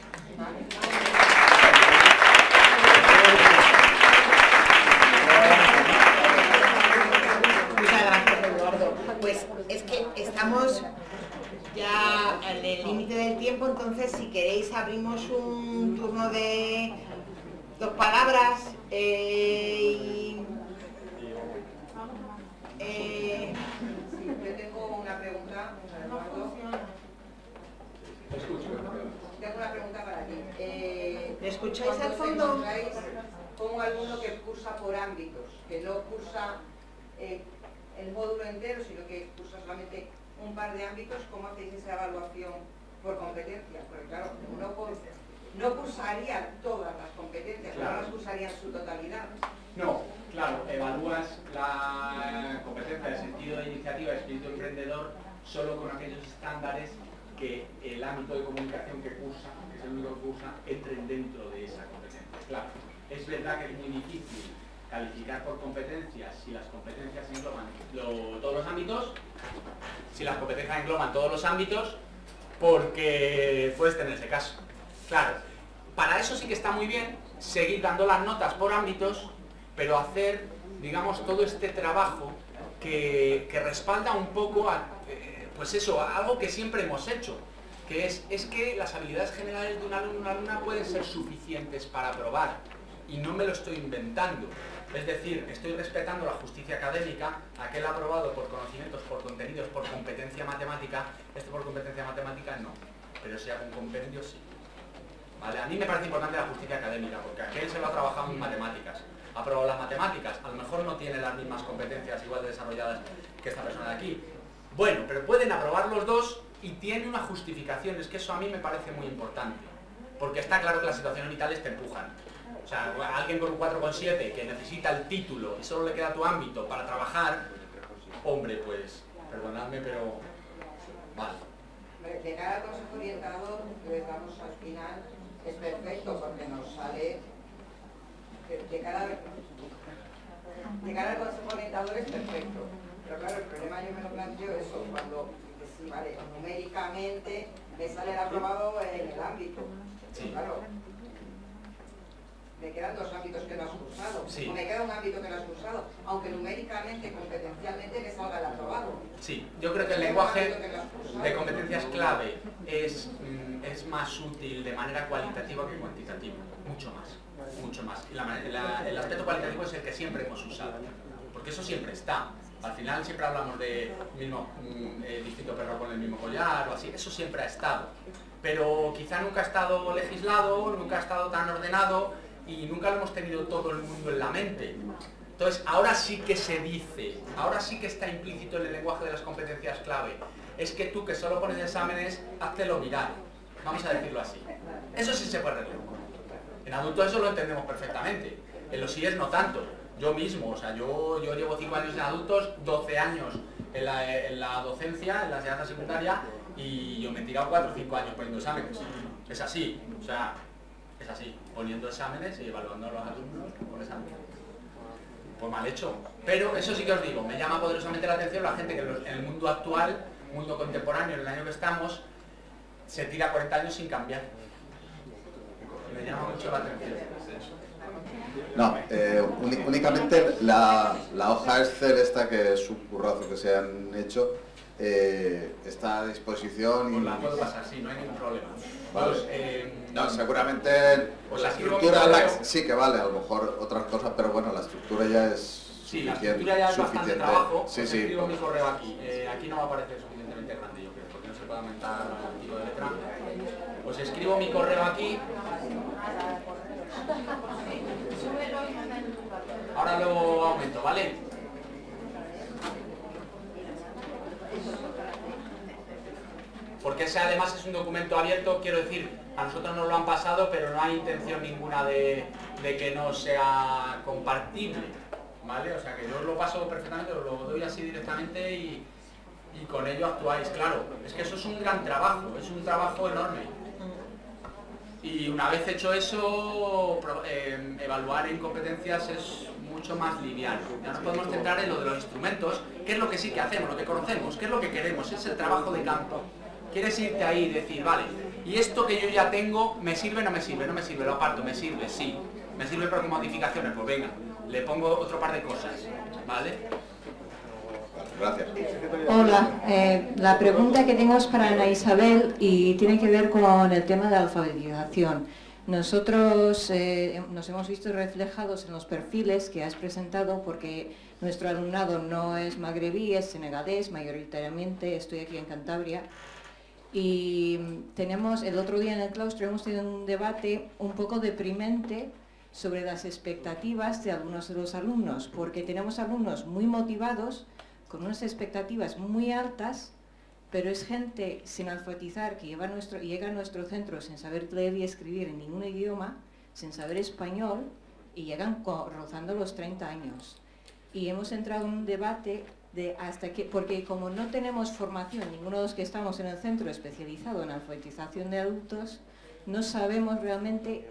Muchas gracias, Eduardo. Pues es que estamos ya en el límite del tiempo, entonces si queréis abrimos un turno de 2 palabras yo tengo una pregunta, Eduardo. Tengo una pregunta alumno que cursa por ámbitos, que no cursa el módulo entero, sino que cursa solamente un par de ámbitos, ¿cómo hacéis esa evaluación por competencia? Porque claro, no cursaría todas las competencias, claro. No las cursaría en su totalidad. No, claro, evalúas la competencia de sentido de iniciativa, espíritu emprendedor, solo con aquellos estándares que el ámbito de comunicación que cursa, que es el único que cursa, entren dentro de esa competencia. Claro, es verdad que es muy difícil calificar por competencias si las competencias engloban todos los ámbitos, porque puedes tener ese caso. Claro, para eso sí que está muy bien seguir dando las notas por ámbitos, pero hacer, digamos, todo este trabajo que respalda un poco a, pues eso, a algo que siempre hemos hecho, que es que las habilidades generales de un alumno o una alumna pueden ser suficientes para aprobar, y no me lo estoy inventando. Es decir, estoy respetando la justicia académica, aquel aprobado por conocimientos, por contenidos, por competencia matemática, este por competencia matemática no, pero si hago un compendio sí. ¿Vale? A mí me parece importante la justicia académica, porque aquel se lo ha trabajado en matemáticas, ha aprobado las matemáticas, a lo mejor no tiene las mismas competencias igual de desarrolladas que esta persona de aquí. Bueno, pero pueden aprobar los dos y tiene una justificación, es que eso a mí me parece muy importante, porque está claro que las situaciones vitales te empujan. O sea, alguien con un 4,7 que necesita el título y solo le queda tu ámbito para trabajar, hombre, pues, perdonadme, pero vale. De cara al consejo orientador que les damos al final es perfecto porque nos sale de cara al consejo orientador es perfecto, pero claro, el problema yo me lo planteo eso, cuando sí, vale, numéricamente me sale el aprobado en el ámbito, sí. Claro, me quedan dos ámbitos que no has cursado, sí. O me queda un ámbito que no has cursado, aunque numéricamente, competencialmente me salga el aprobado. Sí, yo creo que el lenguaje de competencias clave es más útil de manera cualitativa que cuantitativa, mucho más. Y el aspecto cualitativo es el que siempre hemos usado, porque eso siempre está. Al final siempre hablamos de mismo distinto perro con el mismo collar o así, eso siempre ha estado. Pero quizá nunca ha estado legislado, nunca ha estado tan ordenado y nunca lo hemos tenido todo el mundo en la mente. Entonces, ahora sí que se dice, ahora sí que está implícito en el lenguaje de las competencias clave. Es que tú que solo pones exámenes, háztelo mirar. Vamos a decirlo así. Eso sí se puede arreglar. En adultos eso lo entendemos perfectamente. En los IES no tanto. Yo mismo, o sea, yo llevo 5 años en adultos, 12 años en la docencia, en la enseñanza secundaria, y yo me he tirado 4 o 5 años poniendo exámenes. Es así, o sea, es así, poniendo exámenes y evaluando a los alumnos por exámenes. Pues mal hecho. Pero eso sí que os digo, me llama poderosamente la atención la gente que en el mundo actual, mundo contemporáneo, en el año que estamos, se tira 40 años sin cambiar. Me llama mucho la atención. No, únicamente la hoja Excel esta, que es un currazo que se han hecho, está a disposición y... Pues la puedo pasar, sí, no hay ningún problema. Vale. Pues, no, seguramente pues la estructura sí que vale, a lo mejor otras cosas, pero bueno, la estructura ya es sí, suficiente. la estructura ya es bastante trabajo. Sí, sí. Escribo mi correo aquí. Aquí no va a aparecer suficientemente grande, yo creo, porque no se puede aumentar el tipo de letra. Pues escribo mi correo aquí. Ahora lo aumento, ¿vale? Porque ese además es un documento abierto, quiero decir, a nosotros nos lo han pasado, pero no hay intención ninguna de que no sea compartible, ¿vale? O sea que yo os lo paso perfectamente, os lo doy así directamente y con ello actuáis. Claro, es que eso es un gran trabajo, es un trabajo enorme. Y una vez hecho eso, evaluar en competencias es mucho más liviano. Ya nos podemos centrar en lo de los instrumentos, qué es lo que sí que hacemos, lo que conocemos, qué es lo que queremos, es el trabajo de campo. Quieres irte ahí y decir, vale, y esto que yo ya tengo, ¿me sirve o no me sirve? No me sirve, lo aparto, me sirve, sí. ¿Me sirve para modificaciones? Pues venga, le pongo otro par de cosas, ¿vale? Gracias. Hola, la pregunta que tengo es para Ana Isabel y tiene que ver con el tema de la alfabetización. Nosotros nos hemos visto reflejados en los perfiles que has presentado porque nuestro alumnado no es magrebí, es senegalés mayoritariamente, estoy aquí en Cantabria. Y tenemos, el otro día en el claustro hemos tenido un debate un poco deprimente sobre las expectativas de algunos de los alumnos, porque tenemos alumnos muy motivados, con unas expectativas muy altas, pero es gente sin alfabetizar que llega a nuestro centro sin saber leer y escribir en ningún idioma, sin saber español, y llegan rozando los 30 años. Y hemos entrado en un debate de hasta qué, porque como no tenemos formación, ninguno de los que estamos en el centro especializado en alfabetización de adultos, no sabemos realmente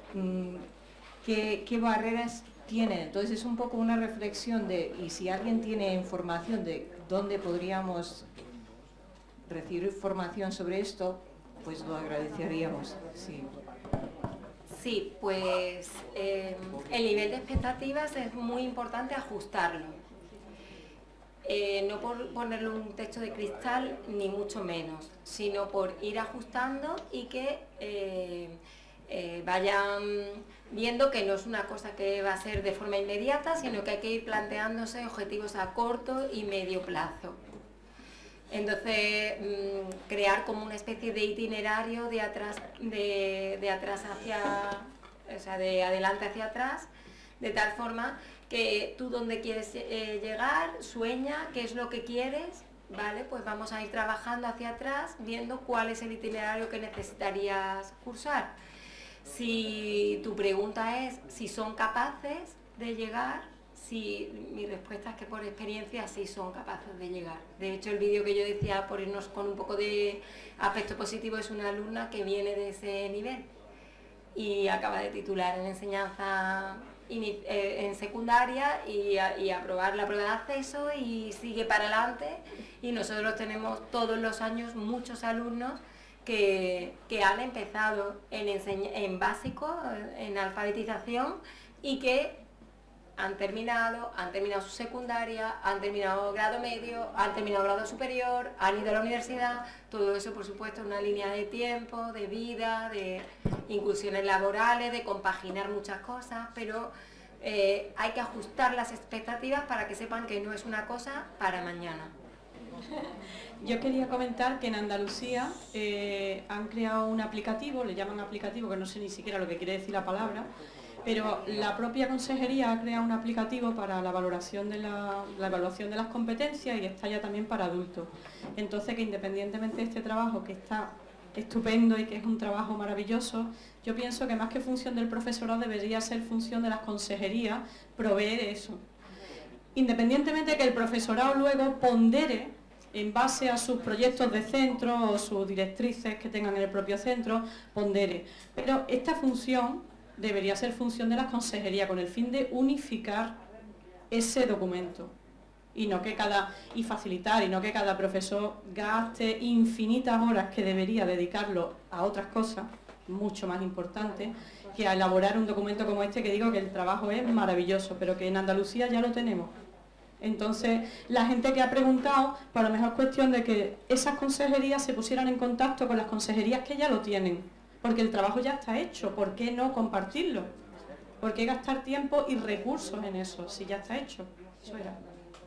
qué barreras tienen. Entonces es un poco una reflexión de, y si alguien tiene información de dónde podríamos recibir formación sobre esto, pues lo agradeceríamos. Sí. Sí, pues el nivel de expectativas es muy importante ajustarlo. No por ponerle un techo de cristal, ni mucho menos, sino por ir ajustando y que vayan viendo que no es una cosa que va a ser de forma inmediata, sino que hay que ir planteándose objetivos a corto y medio plazo. Entonces, crear como una especie de itinerario de atrás hacia, o sea, de adelante hacia atrás, de tal forma que tú donde quieres llegar, sueña, qué es lo que quieres, ¿vale? Pues vamos a ir trabajando hacia atrás, viendo cuál es el itinerario que necesitarías cursar. Si tu pregunta es si son capaces de llegar, sí, mi respuesta es que por experiencia sí son capaces de llegar. De hecho, el vídeo que yo decía, por irnos con un poco de aspecto positivo, es una alumna que viene de ese nivel y acaba de titular en enseñanza en secundaria y aprobar la prueba de acceso y sigue para adelante. Y nosotros tenemos todos los años muchos alumnos que han empezado en básico, en alfabetización, y que han terminado su secundaria, han terminado grado medio, han terminado grado superior, han ido a la universidad. Todo eso, por supuesto, una línea de tiempo, de vida, de incursiones laborales, de compaginar muchas cosas, pero hay que ajustar las expectativas para que sepan que no es una cosa para mañana. Yo quería comentar que en Andalucía han creado un aplicativo, le llaman aplicativo, que no sé ni siquiera lo que quiere decir la palabra, pero la propia consejería ha creado un aplicativo para la valoración de la evaluación de las competencias y está ya también para adultos. Entonces, que independientemente de este trabajo, que está estupendo y que es un trabajo maravilloso, yo pienso que más que función del profesorado debería ser función de las consejerías proveer eso. Independientemente de que el profesorado luego pondere en base a sus proyectos de centro o sus directrices que tengan en el propio centro, pondere. Pero esta función debería ser función de las consejerías con el fin de unificar ese documento y facilitar, y no que cada profesor gaste infinitas horas que debería dedicarlo a otras cosas mucho más importantes que a elaborar un documento como este, que digo que el trabajo es maravilloso, pero que en Andalucía ya lo tenemos. Entonces, la gente que ha preguntado, pues a lo mejor es cuestión de que esas consejerías se pusieran en contacto con las consejerías que ya lo tienen, porque el trabajo ya está hecho. ¿Por qué no compartirlo? ¿Por qué gastar tiempo y recursos en eso si ya está hecho? Eso era.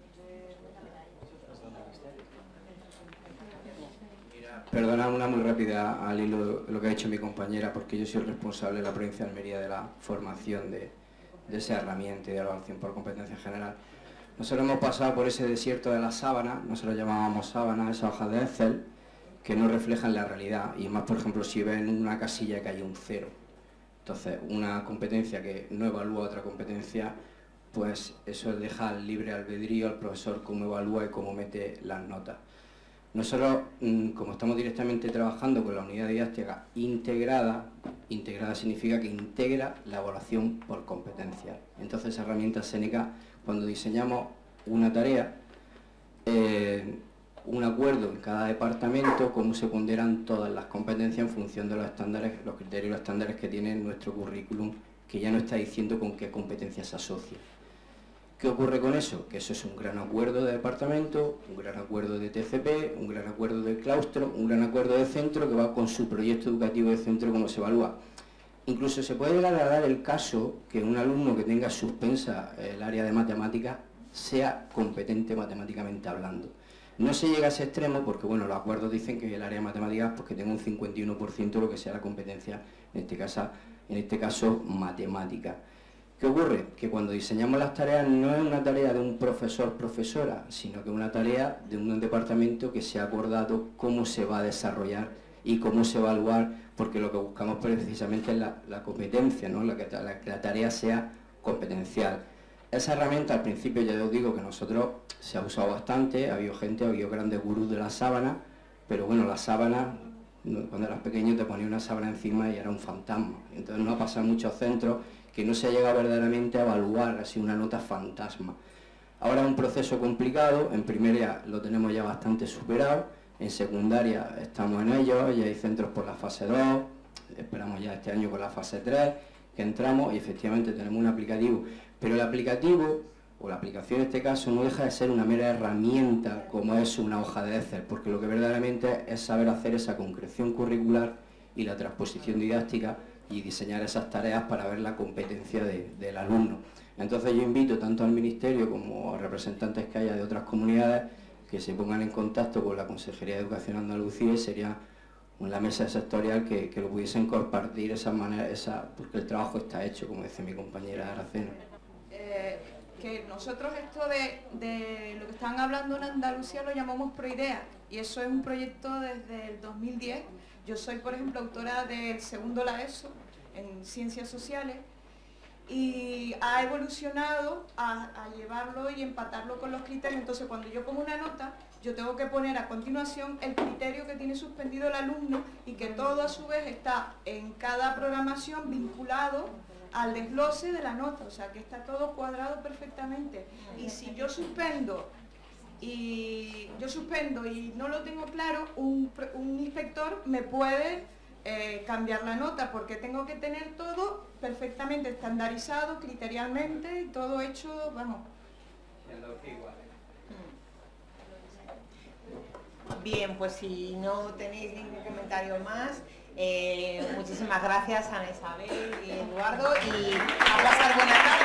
Perdona, una muy rápida al hilo de lo que ha dicho mi compañera, porque yo soy el responsable de la provincia de Almería de la formación de esa herramienta de evaluación por competencia general. Nosotros hemos pasado por ese desierto de la sábana, nosotros llamábamos sábana, esas hojas de Excel, que no reflejan la realidad, y más, por ejemplo, si ven una casilla que hay un 0. Entonces, una competencia que no evalúa otra competencia, pues eso deja libre albedrío al profesor cómo evalúa y cómo mete las notas. Nosotros, como estamos directamente trabajando con la unidad didáctica integrada significa que integra la evaluación por competencias. Entonces, esa herramienta Seneca, cuando diseñamos una tarea, un acuerdo en cada departamento, cómo se ponderan todas las competencias en función de los estándares, los criterios y los estándares que tiene nuestro currículum, que ya no está diciendo con qué competencias se asocia. ¿Qué ocurre con eso? Que eso es un gran acuerdo de departamento, un gran acuerdo de TCP, un gran acuerdo de claustro, un gran acuerdo de centro que va con su proyecto educativo de centro, cómo se evalúa. Incluso se puede llegar a dar el caso que un alumno que tenga suspensa el área de matemáticas sea competente matemáticamente hablando. No se llega a ese extremo porque, bueno, los acuerdos dicen que el área de matemáticas, pues que tenga un 51% lo que sea la competencia, en este caso en este caso matemática. ¿Qué ocurre? Que cuando diseñamos las tareas no es una tarea de un profesor-profesora, sino que es una tarea de un departamento que se ha acordado cómo se va a desarrollar y cómo se va a evaluar, porque lo que buscamos precisamente es la competencia, ¿no? Que la tarea sea competencial. Esa herramienta al principio ya os digo que nosotros se ha usado bastante, ha habido grandes gurús de la sábana, pero bueno, la sábana, cuando eras pequeño te ponía una sábana encima y era un fantasma. Entonces no ha pasado en muchos centros que no se ha llegado verdaderamente a evaluar así una nota fantasma. Ahora es un proceso complicado, en primaria lo tenemos ya bastante superado, en secundaria estamos en ello, ya hay centros por la fase 2, esperamos ya este año con la fase 3, que entramos y efectivamente tenemos un aplicativo, pero el aplicativo, o la aplicación en este caso, no deja de ser una mera herramienta como es una hoja de Excel, porque lo que verdaderamente es saber hacer esa concreción curricular y la transposición didáctica y diseñar esas tareas para ver la competencia del alumno. Entonces yo invito tanto al Ministerio como a representantes que haya de otras comunidades que se pongan en contacto con la Consejería de Educación de Andalucía y sería la mesa sectorial que lo pudiesen compartir esa manera, porque el trabajo está hecho, como dice mi compañera Aracena. Que nosotros esto de lo que están hablando en Andalucía lo llamamos Proidea, y eso es un proyecto desde el 2010. Yo soy, por ejemplo, autora del segundo la ESO en Ciencias Sociales y ha evolucionado a llevarlo y empatarlo con los criterios. Entonces, cuando yo pongo una nota, yo tengo que poner a continuación el criterio que tiene suspendido el alumno y que todo a su vez está en cada programación vinculado al desglose de la nota, o sea que está todo cuadrado perfectamente. Y si yo suspendo y no lo tengo claro, un inspector me puede cambiar la nota, porque tengo que tener todo perfectamente estandarizado, criterialmente, y todo hecho, vamos. Bien, pues si no tenéis ningún comentario más, muchísimas gracias a Ana Isabel y Eduardo, y a pasar buena tarde.